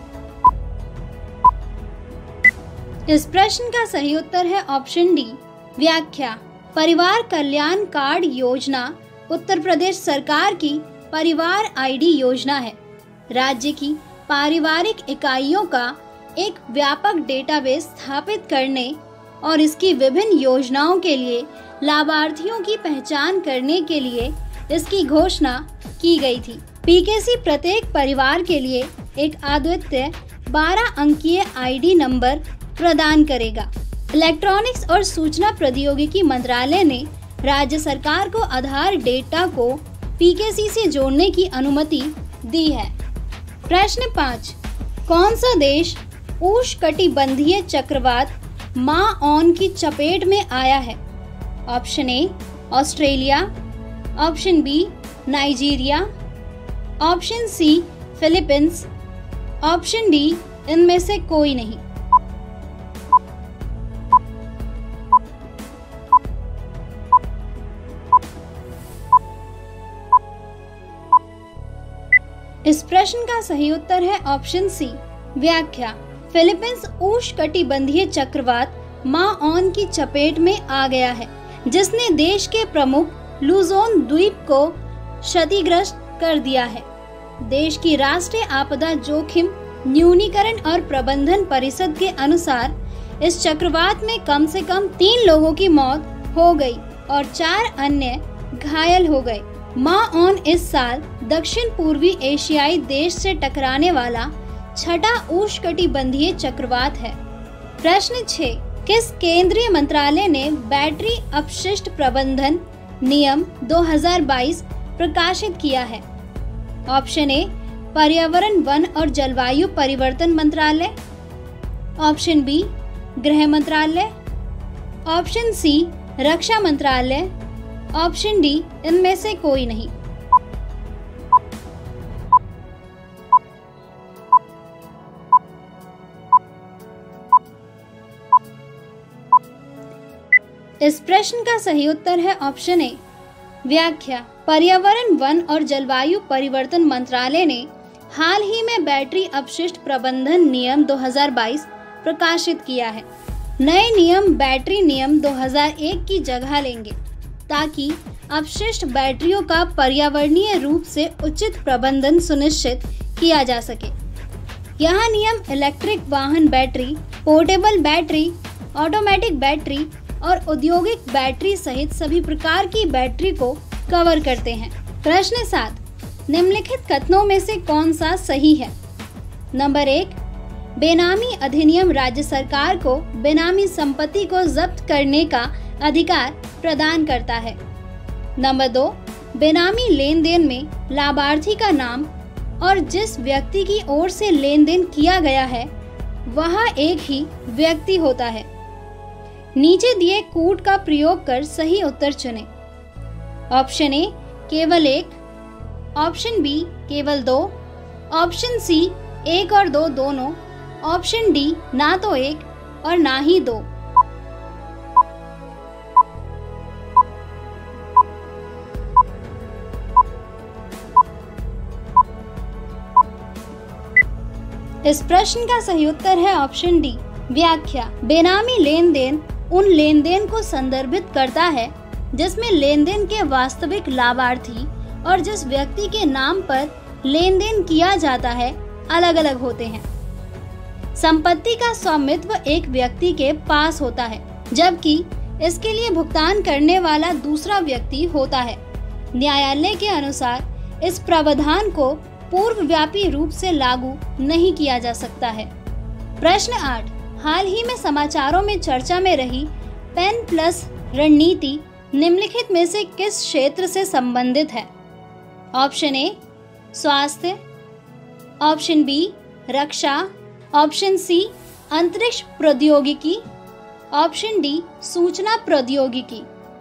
इस प्रश्न का सही उत्तर है ऑप्शन डी व्याख्या। परिवार कल्याण कार्ड योजना उत्तर प्रदेश सरकार की परिवार आईडी योजना है। राज्य की पारिवारिक इकाइयों का एक व्यापक डेटाबेस स्थापित करने और इसकी विभिन्न योजनाओं के लिए लाभार्थियों की पहचान करने के लिए इसकी घोषणा की गई थी। पीकेसी प्रत्येक परिवार के लिए एक अद्वितीय बारह अंकीय आईडी नंबर प्रदान करेगा। इलेक्ट्रॉनिक्स और सूचना प्रौद्योगिकी मंत्रालय ने राज्य सरकार को आधार डेटा को पीकेसी से जोड़ने की अनुमति दी है। प्रश्न पाँच। कौन सा देश उष्णकटिबंधीय चक्रवात माओन की चपेट में आया है? Option A Australia, option B Nigeria, option C Philippines, option D इनमें से कोई नहीं। इस प्रश्न का सही उत्तर है ऑप्शन सी। व्याख्या। फिलीपींस उष्णकटिबंधीय चक्रवात माओन की चपेट में आ गया है, जिसने देश के प्रमुख लुजोन द्वीप को क्षतिग्रस्त कर दिया है। देश की राष्ट्रीय आपदा जोखिम न्यूनीकरण और प्रबंधन परिषद के अनुसार इस चक्रवात में कम से कम तीन लोगों की मौत हो गई और चार अन्य घायल हो गए। माओन इस साल दक्षिण पूर्वी एशियाई देश से टकराने वाला छठा उष्णकटिबंधीय चक्रवात है। प्रश्न छह। किस केंद्रीय मंत्रालय ने बैटरी अपशिष्ट प्रबंधन नियम दो हज़ार बाईस प्रकाशित किया है? ऑप्शन ए पर्यावरण वन और जलवायु परिवर्तन मंत्रालय, ऑप्शन बी गृह मंत्रालय, ऑप्शन सी रक्षा मंत्रालय, ऑप्शन डी इनमें से कोई नहीं। इस प्रश्न का सही उत्तर है ऑप्शन ए। व्याख्या। पर्यावरण वन और जलवायु परिवर्तन मंत्रालय ने हाल ही में बैटरी अपशिष्ट प्रबंधन नियम दो हज़ार बाईस प्रकाशित किया है। नए नियम बैटरी नियम दो हज़ार एक की जगह लेंगे, ताकि अपशिष्ट बैटरियों का पर्यावरणीय रूप से उचित प्रबंधन सुनिश्चित किया जा सके। यह नियम इलेक्ट्रिक वाहन battery, portable battery, automatic battery और औद्योगिक बैटरी सहित सभी प्रकार की बैटरी को कवर करते हैं। प्रश्न सात। निम्नलिखित कथनों में से कौन सा सही है? नंबर एक, बेनामी अधिनियम राज्य सरकार को बेनामी संपत्ति को जब्त करने का अधिकार प्रदान करता है। नंबर दो, बेनामी लेन देन में लाभार्थी का नाम और जिस व्यक्ति की ओर से लेन देन किया गया है वह एक ही व्यक्ति होता है। नीचे दिए कूट का प्रयोग कर सही उत्तर चुनें। ऑप्शन ए केवल एक, ऑप्शन बी केवल दो, ऑप्शन सी एक और दो दोनों, ऑप्शन डी ना तो एक और ना ही दो। इस प्रश्न का सही उत्तर है ऑप्शन डी। व्याख्या। बेनामी लेन देन उन लेन देन को संदर्भित करता है जिसमें लेन देन के वास्तविक लाभार्थी और जिस व्यक्ति के नाम पर लेन देन किया जाता है अलग अलग होते हैं। संपत्ति का स्वामित्व एक व्यक्ति के पास होता है, जबकि इसके लिए भुगतान करने वाला दूसरा व्यक्ति होता है। न्यायालय के अनुसार इस प्रावधान को पूर्वव्यापी रूप से लागू नहीं किया जा सकता है। प्रश्न आठ। हाल ही में समाचारों में चर्चा में रही पेन प्लस रणनीति निम्नलिखित में से किस क्षेत्र से संबंधित है? ऑप्शन ए स्वास्थ्य, ऑप्शन बी रक्षा, ऑप्शन सी अंतरिक्ष प्रौद्योगिकी, ऑप्शन डी सूचना प्रौद्योगिकी।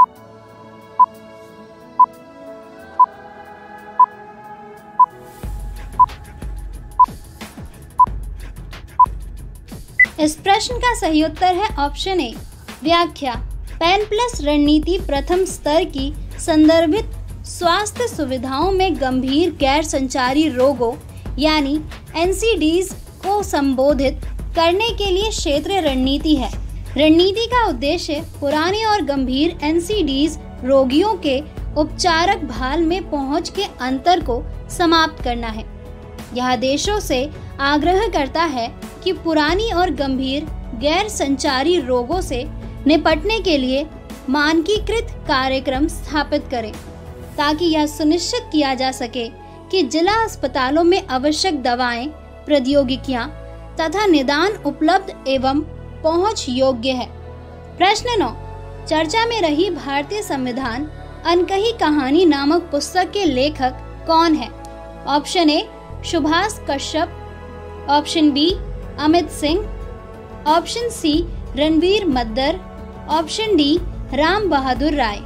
इस प्रश्न का सही उत्तर है ऑप्शन ए। व्याख्या। पेन प्लस रणनीति प्रथम स्तर की संदर्भित स्वास्थ्य सुविधाओं में गंभीर गैर संचारी रोगों यानी एन सी डीज़ को संबोधित करने के लिए क्षेत्रीय रणनीति है। रणनीति का उद्देश्य पुराने और गंभीर एन सी डीज़ रोगियों के उपचारक भाल में पहुंच के अंतर को समाप्त करना है। यह देशों से आग्रह करता है कि पुरानी और गंभीर गैर संचारी रोगों से निपटने के लिए मानकीकृत कार्यक्रम स्थापित करें, ताकि यह सुनिश्चित किया जा सके कि जिला अस्पतालों में आवश्यक दवाएं, प्रौद्योगिकियां तथा निदान उपलब्ध एवं पहुंच योग्य है। प्रश्न नौ, चर्चा में रही भारतीय संविधान अनकही कहानी नामक पुस्तक के लेखक कौन है? Option A Subhash Kashyap, option B Amit Singh, option C Ranveer Maddar, option D Ram Bahadur Rai.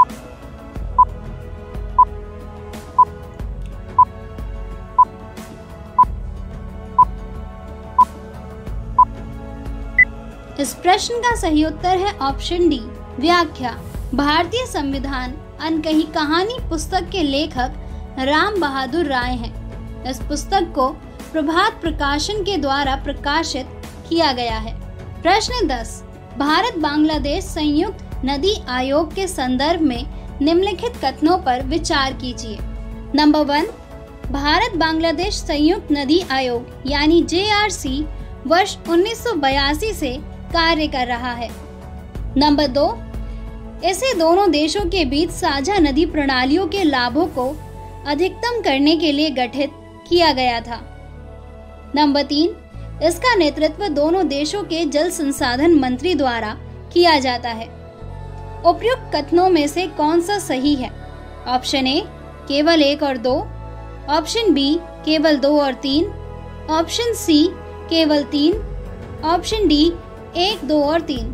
इस प्रश्न का सही उत्तर है ऑप्शन डी व्याख्या। भारतीय संविधान अनकही कहानी पुस्तक के लेखक राम बहादुर राय हैं। इस पुस्तक को प्रभात प्रकाशन के द्वारा प्रकाशित किया गया है। प्रश्न दस, भारत बांग्लादेश संयुक्त नदी आयोग के संदर्भ में निम्नलिखित कथनों पर विचार कीजिए। नंबर वन, भारत बांग्लादेश संयुक्त नदी आयोग यानी जे आर सी वर्ष उन्नीस सौ बयासी से कार्य कर रहा है। नंबर दो, इसे दोनों देशों के बीच साझा नदी प्रणालियों के लाभों को अधिकतम करने के लिए गठित किया गया था। नंबर तीन, इसका नेतृत्व दोनों देशों के जल संसाधन मंत्री द्वारा किया जाता है। उपयुक्त कथनों में से कौन सा सही है? ऑप्शन ए केवल एक और दो, ऑप्शन बी केवल दो और तीन, ऑप्शन सी केवल तीन, ऑप्शन डी एक, दो और तीन।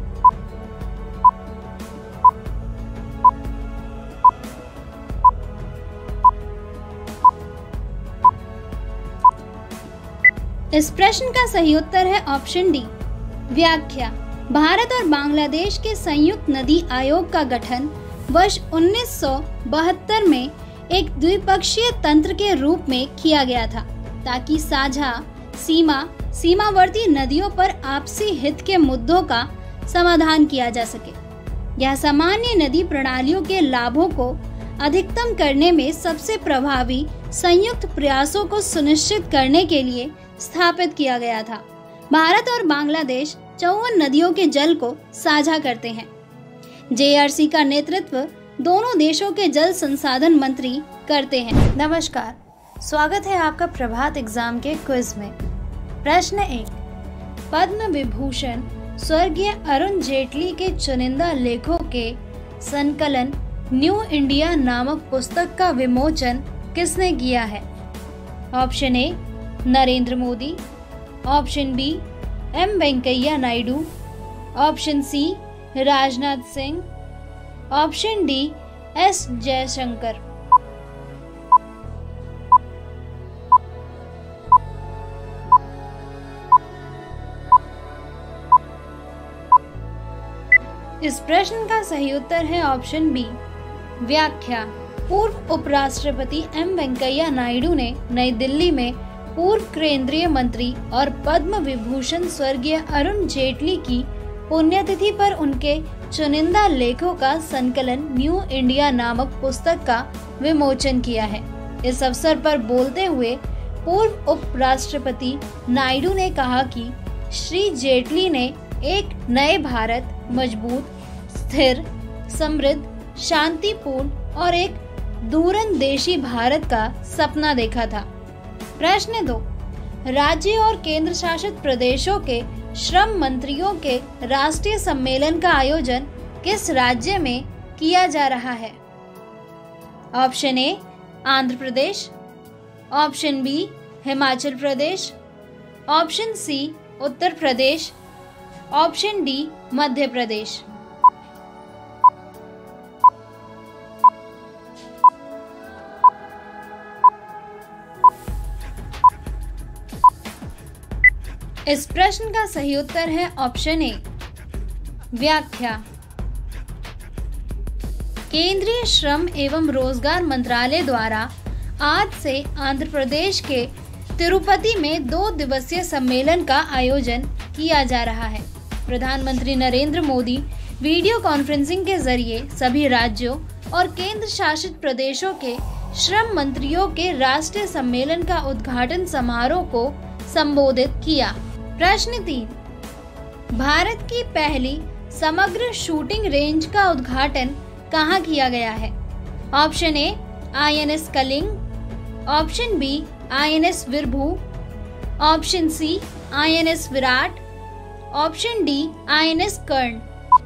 इस प्रश्न का सही उत्तर है ऑप्शन डी व्याख्या। भारत और बांग्लादेश के संयुक्त नदी आयोग का गठन वर्ष उन्नीस सौ बहत्तर में एक द्विपक्षीय तंत्र के रूप में किया गया था, ताकि साझा सीमा सीमावर्ती नदियों पर आपसी हित के मुद्दों का समाधान किया जा सके। यह सामान्य नदी प्रणालियों के लाभों को अधिकतम करने में सबसे प्रभावी संयुक्त प्रयासों को सुनिश्चित करने के लिए स्थापित किया गया था। भारत और बांग्लादेश चौवन नदियों के जल को साझा करते हैं। जे आर सी का नेतृत्व दोनों देशों के जल संसाधन मंत्री करते हैं। नमस्कार, स्वागत है आपका प्रभात एग्जाम के क्विज में। प्रश्न एक, पद्म विभूषण स्वर्गीय अरुण जेटली के चुनिंदा लेखों के संकलन न्यू इंडिया नामक पुस्तक का विमोचन किसने किया है? Option A Narendra Modi, option B M Venkaiah Naidu, option C Rajnath Singh, option D S Jaishankar. इस प्रश्न का सही उत्तर है ऑप्शन बी व्याख्या। पूर्व उपराष्ट्रपति एम वेंकैया नायडू ने नई दिल्ली में पूर्व केंद्रीय मंत्री और पद्म विभूषण स्वर्गीय अरुण जेटली की पुण्यतिथि पर उनके चुनिंदा लेखों का संकलन न्यू इंडिया नामक पुस्तक का विमोचन किया है। इस अवसर पर बोलते हुए पूर्व उपराष्ट्रपति नायडू ने कहा कि श्री जेटली ने एक नए भारत, मजबूत, स्थिर, समृद्ध, शांतिपूर्ण और एक दूरंदेशी भारत का सपना देखा था। प्रश्न दो, राज्य और केंद्र शासित प्रदेशों के श्रम मंत्रियों के राष्ट्रीय सम्मेलन का आयोजन किस राज्य में किया जा रहा है? Option A Andhra Pradesh, option B Himachal Pradesh, option C Uttar Pradesh, option D Madhya Pradesh. इस प्रश्न का सही उत्तर है ऑप्शन ए व्याख्या। केंद्रीय श्रम एवं रोजगार मंत्रालय द्वारा आज से आंध्र प्रदेश के तिरुपति में दो दिवसीय सम्मेलन का आयोजन किया जा रहा है। प्रधानमंत्री नरेंद्र मोदी वीडियो कॉन्फ्रेंसिंग के जरिए सभी राज्यों और केंद्र शासित प्रदेशों के श्रम मंत्रियों के राष्ट्रीय सम्मेलन का उद्घाटन समारोह को संबोधित किया। प्रश्न तीन, भारत की पहली समग्र शूटिंग रेंज का उद्घाटन कहाँ किया गया है? Option A I N S Kalinga, option B I N S Virbhu, option C I N S Virat, option D I N S Karna.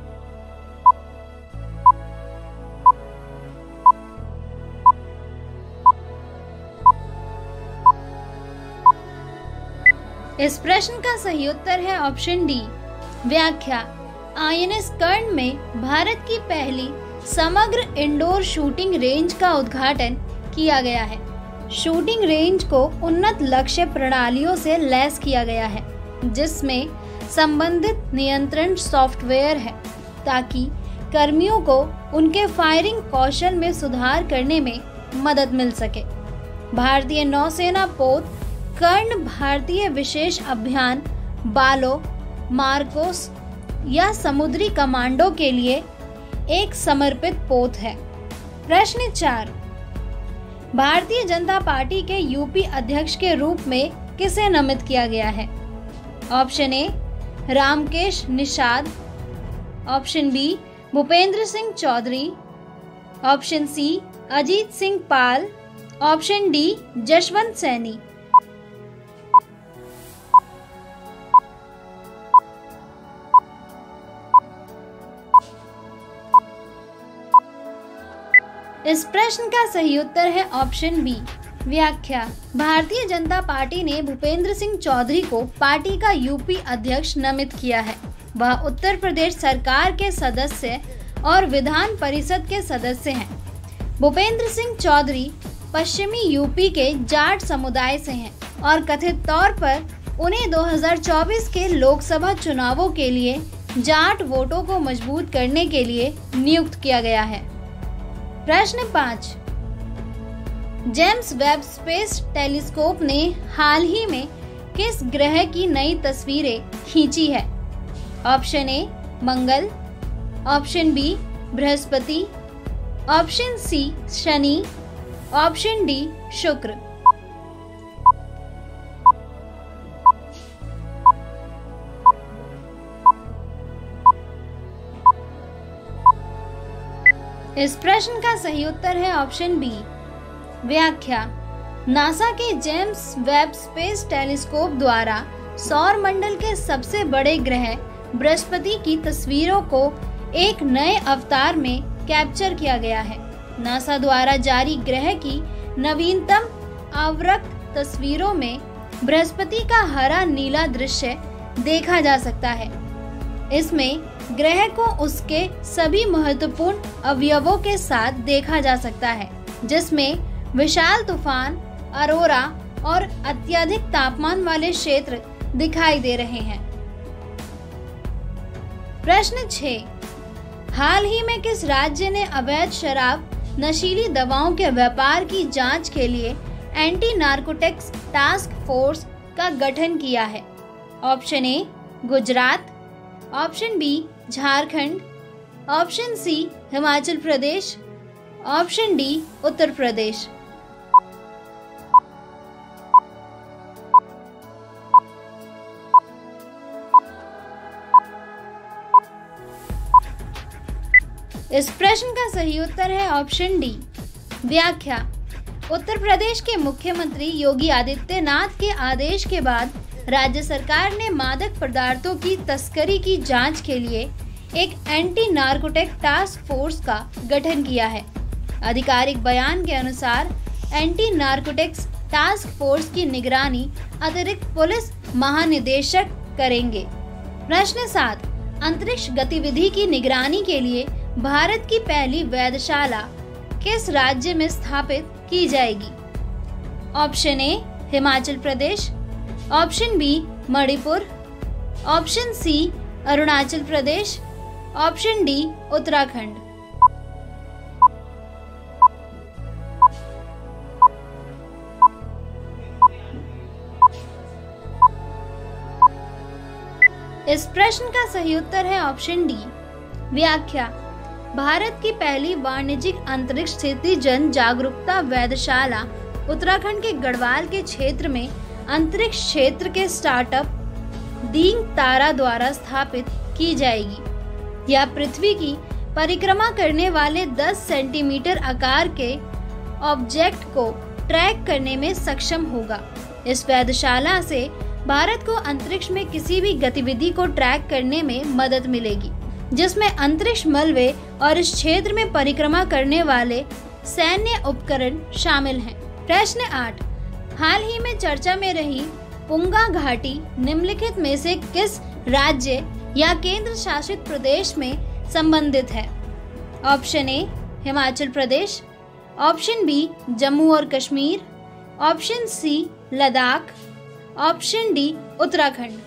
इस प्रश्न का सही उत्तर है ऑप्शन डी। व्याख्या, आई एन एस कर्ण में भारत की पहली समग्र इंडोर शूटिंग रेंज का उद्घाटन किया गया है। शूटिंग रेंज को उन्नत लक्ष्य प्रणालियों से लैस किया गया है, जिसमें संबंधित नियंत्रण सॉफ्टवेयर है, ताकि कर्मियों को उनके फायरिंग कौशल में सुधार करने में मदद मिल सके। भारतीय नौसेना पोत कर्ण भारतीय विशेष अभियान बालों, मार्कोस या समुद्री कमांडो के लिए एक समर्पित पोत है। प्रश्न चार, भारतीय जनता पार्टी के यूपी अध्यक्ष के रूप में किसे नामित किया गया है? Option A Ramkesh Nishad, option B Bhupendra Singh Chaudhary, option C Ajit Singh Pal, option D Jaswant Saini. इस प्रश्न का सही उत्तर है ऑप्शन बी। व्याख्या, भारतीय जनता पार्टी ने भूपेंद्र सिंह चौधरी को पार्टी का यूपी अध्यक्ष नामित किया है। वह उत्तर प्रदेश सरकार के सदस्य और विधान परिषद के सदस्य हैं। भूपेंद्र सिंह चौधरी पश्चिमी यूपी के जाट समुदाय से हैं और कथित तौर पर उन्हें दो हज़ार चौबीस के लोकसभा चुनावों के लिए जाट वोटों को मजबूत करने के लिए नियुक्त किया गया है। प्रश्न पाँच, जेम्स वेब स्पेस टेलीस्कोप ने हाल ही में किस ग्रह की नई तस्वीरें खींची है? ऑप्शन ए मंगल, ऑप्शन बी बृहस्पति, ऑप्शन सी शनि, ऑप्शन डी शुक्र। इस प्रश्न का सही उत्तर है ऑप्शन बी। व्याख्या, नासा के जेम्स वेब स्पेस टेलीस्कोप द्वारा सौर मंडल के सबसे बड़े ग्रह बृहस्पति की तस्वीरों को एक नए अवतार में कैप्चर किया गया है। नासा द्वारा जारी ग्रह की नवीनतम आवृत तस्वीरों में बृहस्पति का हरा नीला दृश्य देखा जा सकता है। इसमें ग्रह को उसके सभी महत्वपूर्ण अवयवों के साथ देखा जा सकता है, जिसमें विशाल तूफान, अरोरा और अत्यधिक तापमान वाले क्षेत्र दिखाई दे रहे हैं। प्रश्न छह, हाल ही में किस राज्य ने अवैध शराब, नशीली दवाओं के व्यापार की जांच के लिए एंटी नार्कोटिक्स टास्क फोर्स का गठन किया है? Option A Gujarat, option B Jharkhand, option C Himachal Pradesh, option D Uttar Pradesh. इस प्रश्न का सही उत्तर है ऑप्शन डी। व्याख्या, उत्तर प्रदेश के मुख्यमंत्री योगी आदित्यनाथ के आदेश के बाद राज्य सरकार ने मादक पदार्थों की तस्करी की जांच के लिए एक एंटी नार्कोटिक टास्क फोर्स का गठन किया है। आधिकारिक बयान के अनुसार एंटी नार्कोटिक्स टास्क फोर्स की निगरानी अतिरिक्त पुलिस महानिदेशक करेंगे। प्रश्न सात, अंतरिक्ष गतिविधि की निगरानी के लिए भारत की पहली वेधशाला किस राज्य में स्थापित की जाएगी? Option A Himachal Pradesh, option B Manipur, option C Arunachal Pradesh, option D Uttarakhand. इस प्रश्न का सही उत्तर है ऑप्शन डी। व्याख्या, भारत की पहली वाणिज्यिक अंतरिक्ष स्थिति जन जागरूकता वेधशाला उत्तराखंड के गढ़वाल के क्षेत्र में अंतरिक्ष क्षेत्र के स्टार्टअप दींग तारा द्वारा स्थापित की जाएगी। यह पृथ्वी की परिक्रमा करने वाले दस सेंटीमीटर आकार के ऑब्जेक्ट को ट्रैक करने में सक्षम होगा। इस वेधशाला से भारत को अंतरिक्ष में किसी भी गतिविधि को ट्रैक करने में मदद मिलेगी, जिसमें अंतरिक्ष मलबे और इस क्षेत्र में परिक्रमा करने वाले सैन्य उपकरण शामिल हैं। प्रश्न आठ, हाल ही में चर्चा में रही पुंगा घाटी निम्नलिखित में से किस राज्य या केंद्र शासित प्रदेश में संबंधित है? Option A Himachal Pradesh, option B Jammu और Kashmir, option C Ladakh, option D Uttarakhand.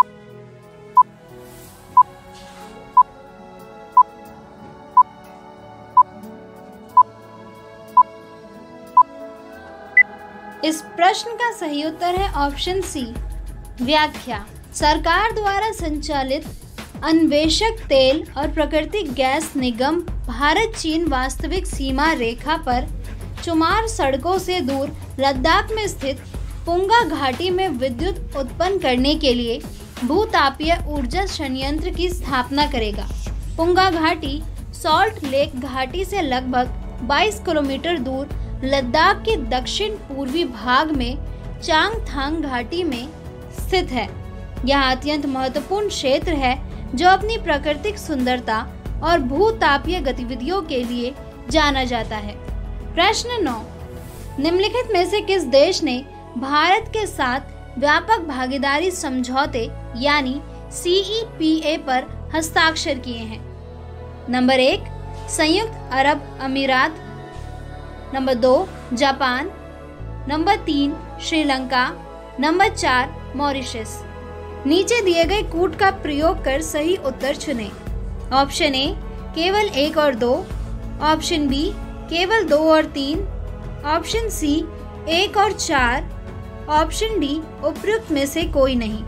इस प्रश्न का सही उत्तर है ऑप्शन सी। व्याख्या, सरकार द्वारा संचालित अन्वेषक तेल और प्राकृतिक गैस निगम भारत चीन वास्तविक सीमा रेखा पर चुमार सड़कों से दूर लद्दाख में स्थित पुंगा घाटी में विद्युत उत्पन्न करने के लिए भूतापीय ऊर्जा संयंत्र की स्थापना करेगा। पुंगा घाटी सॉल्ट लेक घाटी से लगभग बाईस किलोमीटर दूर लद्दाख के दक्षिण पूर्वी भाग में चांगथांग घाटी में स्थित है। यह अत्यंत महत्वपूर्ण क्षेत्र है जो अपनी प्राकृतिक सुंदरता और भूतापीय गतिविधियों के लिए जाना जाता है। प्रश्न नौ, निम्नलिखित में से किस देश ने भारत के साथ व्यापक भागीदारी समझौते यानी सी ई पी ए पर हस्ताक्षर किए हैं? नंबर एक संयुक्त अरब अमीरात, नंबर दो जापान, नंबर तीन श्रीलंका, नंबर चार मॉरिशस। नीचे दिए गए कूट का प्रयोग कर सही उत्तर चुनें। ऑप्शन ए केवल एक और दो, ऑप्शन बी केवल दो और तीन, ऑप्शन सी एक और चार, ऑप्शन डी उपयुक्त में से कोई नहीं।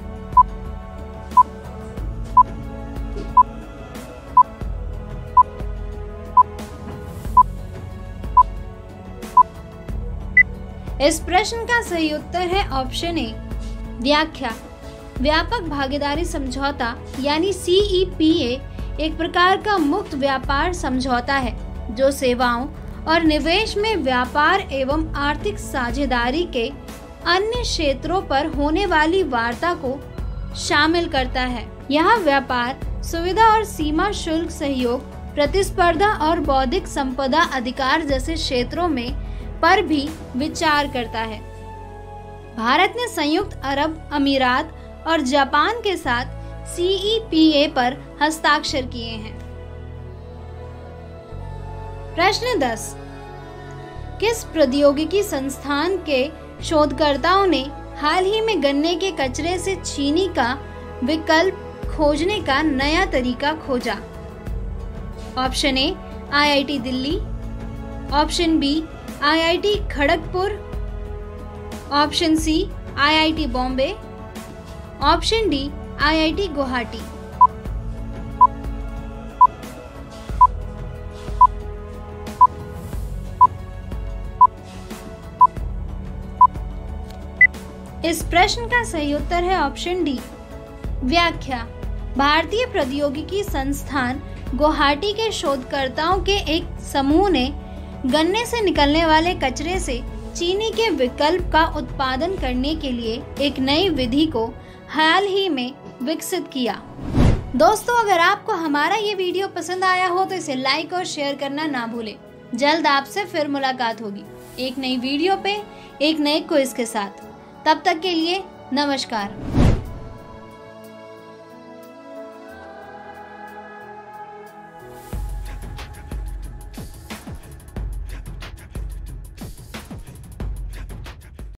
इस प्रश्न का सही उत्तर है ऑप्शन ए। व्याख्या, व्यापक भागीदारी समझौता यानी सी ई पी ए एक प्रकार का मुक्त व्यापार समझौता है जो सेवाओं और निवेश में व्यापार एवं आर्थिक साझेदारी के अन्य क्षेत्रों पर होने वाली वार्ता को शामिल करता है। यह व्यापार सुविधा और सीमा शुल्क सहयोग, प्रतिस्पर्धा और बौद्धिक संपदा अधिकार जैसे क्षेत्रों में पर भी विचार करता है। भारत ने संयुक्त अरब अमीरात और जापान के साथ सी ई पी ए पर हस्ताक्षर किए हैं। प्रश्न दस, किस प्रौद्योगिकी संस्थान के शोधकर्ताओं ने हाल ही में गन्ने के कचरे से चीनी का विकल्प खोजने का नया तरीका खोजा? Option A I I T Delhi, option B I I T Kharagpur, option C I I T Bombay, option D I I T Guwahati. इस प्रश्न का सही उत्तर है ऑप्शन डी। व्याख्या, भारतीय प्रौद्योगिकी संस्थान गुवाहाटी के शोधकर्ताओं के एक समूह ने गन्ने से निकलने वाले कचरे से चीनी के विकल्प का उत्पादन करने के लिए एक नई विधि को हाल ही में विकसित किया। दोस्तों, अगर आपको हमारा ये वीडियो पसंद आया हो तो इसे लाइक और शेयर करना ना भूलें। जल्द आपसे फिर मुलाकात होगी एक नई वीडियो पे एक नए क्विज के साथ। तब तक के लिए नमस्कार।